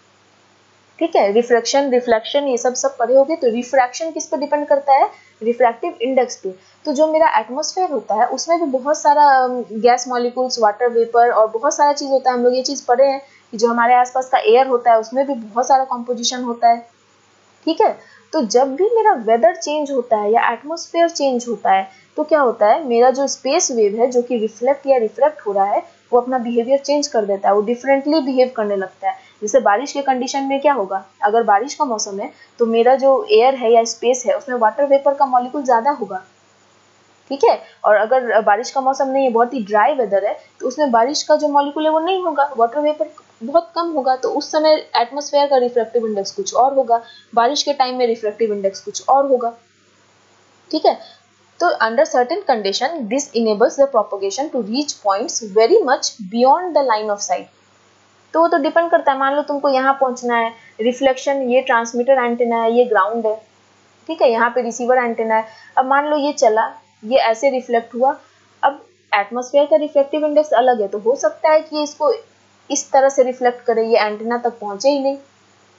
ठीक है, रिफ्रैक्शन रिफ्लेक्शन ये सब पढ़े होगे। तो रिफ्रैक्शन किस पे डिपेंड करता है, रिफ्रैक्टिव इंडेक्स पे। तो जो मेरा एटमॉस्फेयर होता है उसमें भी बहुत सारा गैस मॉलिक्यूल्स, वाटर वेपर और बहुत सारा चीज होता है, हम लोग ये चीज पढ़े हैं कि जो हमारे आसपास का एयर होता है उसमें भी बहुत सारा कॉम्पोजिशन होता है, ठीक है। तो जब भी मेरा वेदर चेंज होता है या एटमॉस्फेयर चेंज होता है तो क्या होता है, मेरा जो स्पेस वेव है जो कि रिफ्लेक्ट या रिफ्रैक्ट हो रहा है वो अपना बिहेवियर चेंज कर देता है, वो डिफरेंटली बिहेव करने लगता है। जैसे बारिश के कंडीशन में क्या होगा, अगर बारिश का मौसम है तो मेरा जो एयर है या स्पेस है उसमें वाटर वेपर का मॉलिक्यूल ज्यादा होगा, ठीक है। और अगर बारिश का मौसम नहीं है, बहुत ही ड्राई वेदर है, तो उसमें बारिश का जो मॉलिक्यूल है वो नहीं होगा, वाटर वेपर बहुत कम होगा, तो उस समय एटमॉस्फेयर का रिफ्लेक्टिव इंडेक्स कुछ और होगा, बारिश के टाइम में रिफ्लेक्टिव इंडेक्स कुछ और होगा, ठीक है। तो under certain condition this enables the propagation to reach points very much beyond the line of sight. तो वो तो डिपेंड करता है, मान लो तुमको यहाँ पहुंचना है, रिफ्लेक्शन ये ट्रांसमीटर एंटीना है, ये ग्राउंड है, ठीक है, यहाँ पे रिसीवर एंटीना है। अब मान लो ये चला, ये ऐसे रिफ्लेक्ट हुआ, अब एटमॉस्फेयर का रिफ्लेक्टिव इंडेक्स अलग है, तो हो सकता है कि इसको इस तरह से रिफ्लेक्ट करे, ये एंटीना तक पहुंचे ही नहीं,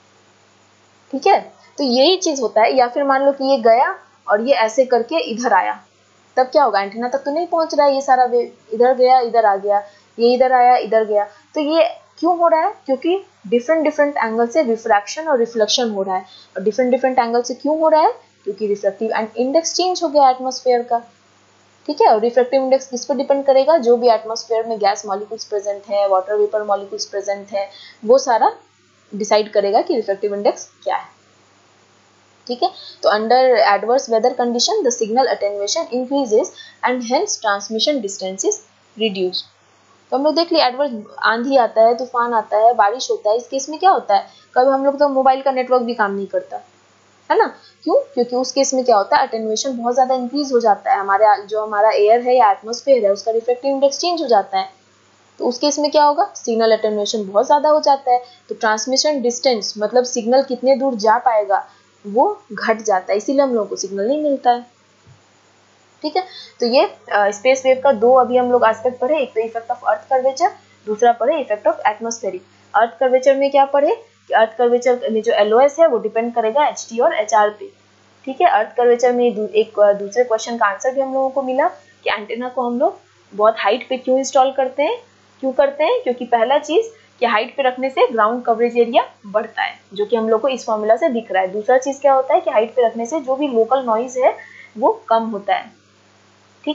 ठीक है। तो यही चीज होता है। या फिर मान लो कि ये गया और ये ऐसे करके इधर आया, तब क्या होगा, एंटीना तक तो नहीं पहुंच रहा है ये सारा वेव, इधर गया इधर आ गया, ये इधर आया इधर गया। तो ये क्यों हो रहा है, क्योंकि डिफरेंट डिफरेंट एंगल से रिफ्रैक्शन और रिफ्लेक्शन हो रहा है। और डिफरेंट डिफरेंट एंगल से क्यों हो रहा है, क्योंकि रिफ्लेक्टिव एंड इंडेक्स चेंज हो गया एटमॉस्फेयर का, ठीक है। और रिफ्लेक्टिव इंडेक्स किस पर डिपेंड करेगा, जो भी एटमॉस्फेयर में गैस मॉलिक्यूल्स प्रेजेंट है, वाटर वेपर मॉलिक्यूल्स प्रेजेंट है, वो सारा डिसाइड करेगा कि रिफ्लेक्टिव इंडेक्स क्या है, ठीक है। तो under adverse weather condition the signal attenuation increases and hence transmission distance is reduced. तो हम लोग देख लिया, एडवर्स आंधी आता है, तूफान आता है, बारिश होता है, इस केस में क्या होता है, कभी हम लोग तो मोबाइल का नेटवर्क भी काम नहीं करता है ना, क्यों, क्योंकि उस केस में क्या होता है, अटेन्युएशन बहुत ज्यादा इंक्रीज हो जाता है, हमारे जो हमारा एयर है या एटमॉस्फेयर है उसका रिफ्लेक्टिव इंडेक्स चेंज हो जाता है, तो उस केस में क्या होगा, सिग्नल अटेन्युएशन बहुत ज्यादा हो जाता है, तो ट्रांसमिशन डिस्टेंस मतलब सिग्नल कितने दूर जा पाएगा वो घट जाता है, इसीलिए हम लोगों को सिग्नल नहीं मिलता है, ठीक है। तो ये स्पेस वेव का दो अभी हम लोग एस्पेक्ट पढ़े, एक तो इफेक्ट ऑफ अर्थ कर्वेचर, दूसरा पढ़े effect of atmospheric. Earth curvature में क्या पढ़े कि अर्थ कर्वेचर में जो एलओएस है वो डिपेंड करेगा एचटी और एचआर पे, ठीक है। अर्थ कर्वेचर में एक दूसरे क्वेश्चन का आंसर भी हम लोगों को मिला कि एंटेना को हम लोग बहुत हाइट पे क्यों इंस्टॉल करते हैं, क्योंकि पहला चीज कि हाइट पे रखने से ग्राउंड कवरेज एरिया बढ़ता है, जो कि हम लोग को इस फॉर्मूला से दिख रहा है। दूसरा चीज क्या होता है कि हाइट पे रखने से जो भी लोकल नॉइज है वो कम होता है, ठीक है।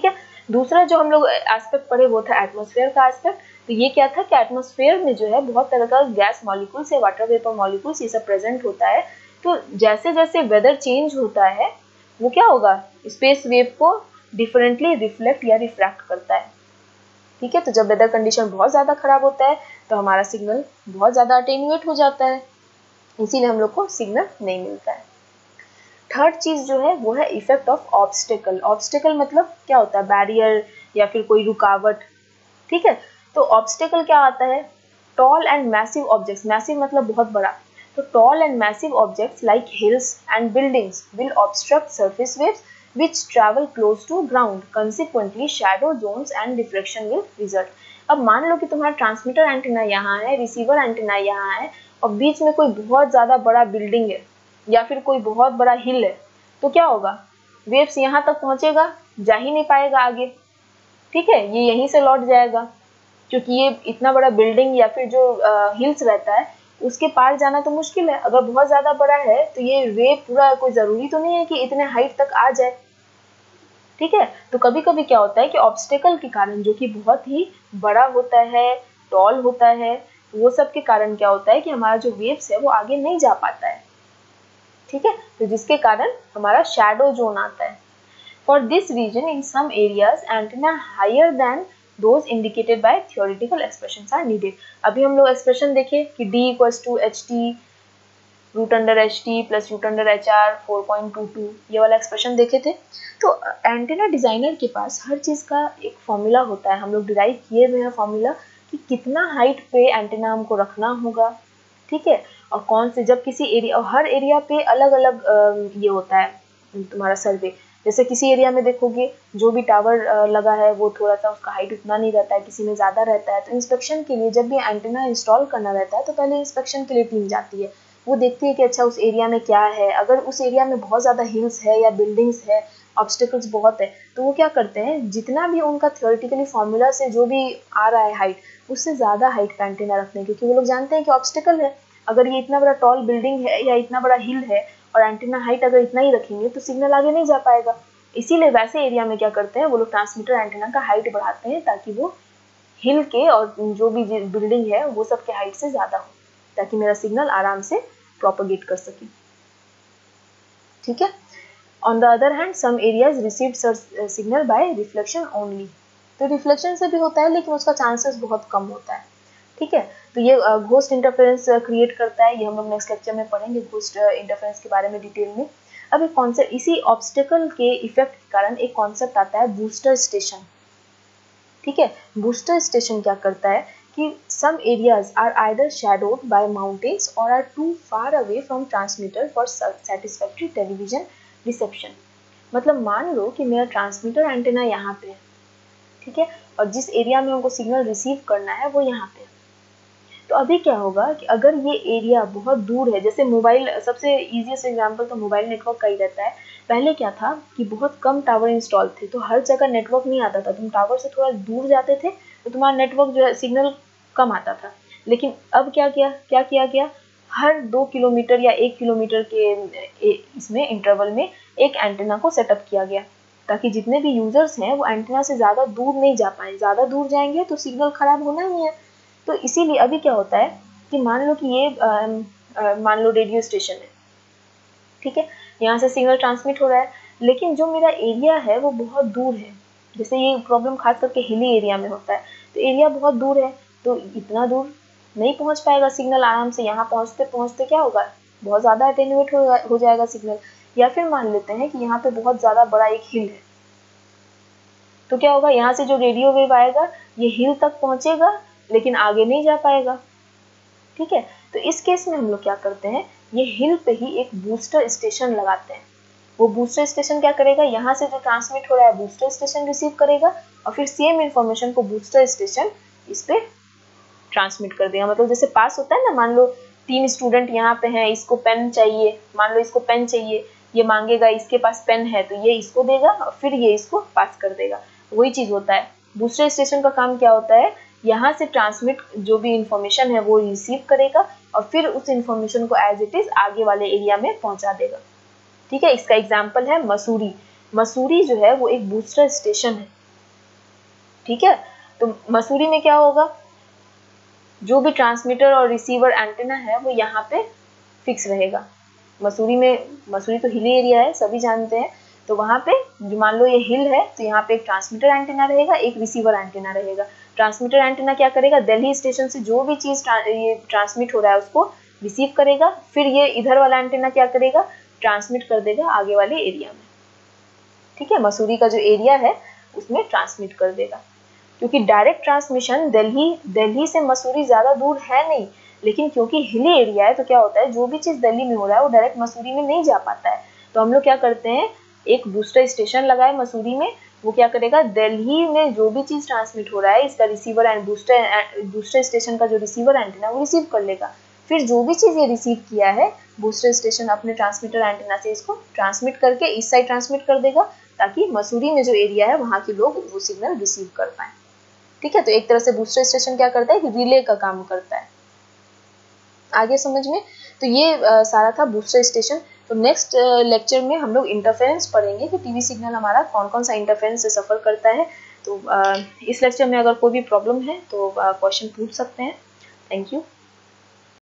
दूसरा जो हम लोग एस्पेक्ट पढ़े वो था एटमॉस्फेयर का एस्पेक्ट। तो ये क्या था कि एटमॉस्फेयर में जो है बहुत तरह का गैस मॉलिक्यूल्स या वाटर वेपर मॉलिक्यूल्स ये सब प्रेजेंट होता है। तो जैसे जैसे वेदर चेंज होता है वो क्या होगा, स्पेस वेव को डिफरेंटली रिफ्लेक्ट या रिफ्रैक्ट करता है। ठीक है, तो जब वेदर कंडीशन बहुत ज़्यादा खराब होता है तो हमारा सिग्नल बहुत ज़्यादा अटेन्यूएट हो जाता है, इसीलिए हम लोग को सिग्नल नहीं मिलता है। थर्ड चीज़ जो है वो है इफेक्ट ऑफ ऑब्स्टेकल। ऑब्स्टेकल मतलब क्या होता है, बैरियर या फिर कोई रुकावट। ठीक है, तो ऑब्स्टेकल क्या आता है, tall and massive objects, massive मतलब बहुत बड़ा, तो tall and massive objects like hills and buildings will obstruct surface waves which travel close to ground. Consequently, shadow zones and diffraction will result. अब मान लो कि तुम्हारा ट्रांसमीटर एंटीना यहाँ है, रिसीवर एंटीना यहाँ है और बीच में कोई बहुत ज़्यादा बड़ा बिल्डिंग है या फिर कोई बहुत बड़ा हिल है, तो क्या होगा, वेव्स यहाँ तक पहुँचेगा, जा ही नहीं पाएगा आगे। ठीक है, ये यहीं से लौट जाएगा, क्योंकि ये इतना बड़ा बिल्डिंग या फिर जो हिल्स रहता है उसके पार जाना तो मुश्किल है। अगर बहुत ज़्यादा बड़ा है तो ये वेव पूरा, कोई ज़रूरी तो नहीं है कि इतने हाइट तक आ जाए। ठीक है, तो कभी कभी क्या होता है कि ऑब्स्टेकल के कारण, जो कि बहुत ही बड़ा होता है, टॉल होता है, वो सब के कारण क्या होता है कि हमारा जो वेव्स है वो आगे नहीं जा पाता है। ठीक है, तो जिसके कारण हमारा शैडो जोन आता है। For this reason in some areas antenna higher than those indicated by theoretical expressions are needed. अभी हम लोग एक्सप्रेशन देखे कि D = HT √HT + √HR 4.22, ये वाला एक्सप्रेशन देखे थे। तो एंटीना डिजाइनर के पास हर चीज़ का एक फॉर्मूला होता है, हम लोग डिराइव किए हुए हैं फॉर्मूला कि कितना हाइट पे एंटीना हमको रखना होगा। ठीक है, और कौन से, जब किसी एरिया, और हर एरिया पे अलग अलग ये होता है तुम्हारा सर्वे। जैसे किसी एरिया में देखोगे जो भी टावर लगा है वो थोड़ा सा उसका हाइट उतना नहीं रहता है, किसी में ज़्यादा रहता है। तो इंस्पेक्शन के लिए जब भी एंटीना इंस्टॉल करना रहता है तो पहले इंस्पेक्शन के लिए टीम जाती है, वो देखती है कि अच्छा उस एरिया में क्या है। अगर उस एरिया में बहुत ज़्यादा हिल्स है या बिल्डिंग्स है, ऑब्स्टिकल्स बहुत है, तो वो क्या करते हैं, जितना भी उनका थियोरेटिकली फॉर्मूला से जो भी आ रहा है हाइट, उससे ज़्यादा हाइट का एंटीना रखते हैं, क्योंकि वो लोग जानते हैं कि ऑब्स्टिकल है। अगर ये इतना बड़ा टॉल बिल्डिंग है या इतना बड़ा हिल है और एंटीना हाइट अगर इतना ही रखेंगे तो सिग्नल आगे नहीं जा पाएगा। इसीलिए वैसे एरिया में क्या करते हैं, वो लोग ट्रांसमीटर एंटीना का हाइट बढ़ाते हैं ताकि वो हिल के और जो भी बिल्डिंग है वो सब के हाइट से ज़्यादा हो, ताकि मेरा सिग्नल आराम से प्रोपोगेट कर सके। ठीक है, on the other hand some areas receive signal by reflection only. तो रिफ्लेक्शन से भी होता है लेकिन उसका चांसेस बहुत कम होता है। ठीक है, तो ये घोस्ट इंटरफेरेंस क्रिएट करता है, ये हम लोग नेक्स्ट लेक्चर में पढ़ेंगे घोस्ट इंटरफेरेंस के बारे में डिटेल में। अब एक कॉन्सेप्ट, इसी ऑब्स्टेकल के इफेक्ट के कारण एक कॉन्सेप्ट आता है बूस्टर स्टेशन। ठीक है, बूस्टर स्टेशन क्या करता है कि some areas are either shadowed by mountains or are too far away from transmitter for satisfactory television reception। मतलब मान लो कि मेरा ट्रांसमीटर एंटीना यहाँ पे है, ठीक है, और जिस एरिया में उनको सिग्नल रिसीव करना है वो यहाँ पे है। तो अभी क्या होगा कि अगर ये एरिया बहुत दूर है, जैसे मोबाइल, सबसे ईजीएस्ट एग्जांपल तो मोबाइल नेटवर्क का ही रहता है। पहले क्या था कि बहुत कम टावर इंस्टॉल थे तो हर जगह नेटवर्क नहीं आता था, तुम टावर से थोड़ा दूर जाते थे तो तुम्हारा नेटवर्क जो है सिग्नल कम आता था। लेकिन अब क्या किया गया, हर 2 किलोमीटर या 1 किलोमीटर के इसमें इंटरवल में एक एंटीना को सेटअप किया गया, ताकि जितने भी यूजर्स हैं वो एंटीना से ज़्यादा दूर नहीं जा पाए। ज़्यादा दूर जाएंगे तो सिग्नल खराब होना ही है। तो इसीलिए अभी क्या होता है कि मान लो कि ये मान लो रेडियो स्टेशन है, ठीक है, यहाँ से सिग्नल ट्रांसमिट हो रहा है, लेकिन जो मेरा एरिया है वो बहुत दूर है। जैसे ये प्रॉब्लम खास करके हिली एरिया में होता है, तो एरिया बहुत दूर है तो इतना दूर नहीं पहुँच पाएगा सिग्नल आराम से। यहाँ पहुँचते पहुँचते क्या होगा, बहुत ज़्यादा अटेन्यूएट हो जाएगा सिग्नल। या फिर मान लेते हैं कि यहाँ पे बहुत ज़्यादा बड़ा एक हिल है, तो क्या होगा, यहाँ से जो रेडियो वेव आएगा ये हिल तक पहुँचेगा लेकिन आगे नहीं जा पाएगा। ठीक है, तो इस केस में हम लोग क्या करते हैं, ये हिल पे ही एक बूस्टर स्टेशन लगाते हैं। वो बूस्टर स्टेशन क्या करेगा, यहाँ से जो ट्रांसमिट हो रहा है बूस्टर स्टेशन रिसीव करेगा और फिर सेम इन्फॉर्मेशन को बूस्टर स्टेशन इस पे ट्रांसमिट कर देगा। मतलब जैसे पास होता है ना, मान लो 3 स्टूडेंट यहाँ पे हैं, इसको पेन चाहिए, मान लो इसको पेन चाहिए, ये मांगेगा, इसके पास पेन है तो ये इसको देगा और फिर ये इसको पास कर देगा। वही चीज़ होता है, बूस्टर स्टेशन का काम क्या होता है, यहाँ से ट्रांसमिट जो भी इंफॉर्मेशन है वो रिसीव करेगा और फिर उस इंफॉर्मेशन को एज इट इज आगे वाले एरिया में पहुँचा देगा। ठीक है, इसका एग्जाम्पल है मसूरी। मसूरी जो है वो एक बूस्टर स्टेशन है। ठीक है, तो मसूरी में क्या होगा, जो भी ट्रांसमीटर और रिसीवर एंटेना है वो यहाँ पे फिक्स रहेगा। मसूरी तो हिली एरिया है, सभी जानते हैं, तो वहाँ पे जो मान लो ये हिल है तो यहाँ पे एक ट्रांसमीटर एंटेना रहेगा, एक रिसीवर एंटेना रहेगा। ट्रांसमीटर एंटेना क्या करेगा, दिल्ली स्टेशन से जो भी चीज़ ये ट्रांसमिट हो रहा है उसको रिसीव करेगा, फिर ये इधर वाला एंटेना क्या करेगा, ट्रांसमिट कर देगा आगे वाले एरिया में। ठीक है, मसूरी का जो एरिया है उसमें ट्रांसमिट कर देगा, क्योंकि डायरेक्ट ट्रांसमिशन दिल्ली से मसूरी ज़्यादा दूर है नहीं, लेकिन क्योंकि हिली एरिया है तो क्या होता है, जो भी चीज़ दिल्ली में हो रहा है वो डायरेक्ट मसूरी में नहीं जा पाता है। तो हम लोग क्या करते हैं, एक बूस्टर स्टेशन लगाए मसूरी में, वो क्या करेगा, दिल्ली में जो भी चीज़ ट्रांसमिट हो रहा है इसका रिसीवर एंड बूस्टर स्टेशन का जो रिसीवर एंटीना वो रिसीव कर लेगा। फिर जो भी चीज़ ये रिसीव किया है बूस्टर स्टेशन अपने ट्रांसमीटर एंटीना से इसको ट्रांसमिट करके इस साइड ट्रांसमिट कर देगा, ताकि मसूरी में जो एरिया है वहाँ के लोग वो सिग्नल रिसीव कर पाए। ठीक है, तो एक तरह से बूस्टर स्टेशन क्या करता है कि रिले का काम करता है। आगे समझ में, तो ये सारा था बूस्टर स्टेशन। तो नेक्स्ट लेक्चर में हम लोग इंटरफेरेंस पढ़ेंगे कि टीवी सिग्नल हमारा कौन कौन सा इंटरफेरेंस से सफ़र करता है। तो इस लेक्चर में अगर कोई भी प्रॉब्लम है तो क्वेश्चन पूछ सकते हैं। Thank you.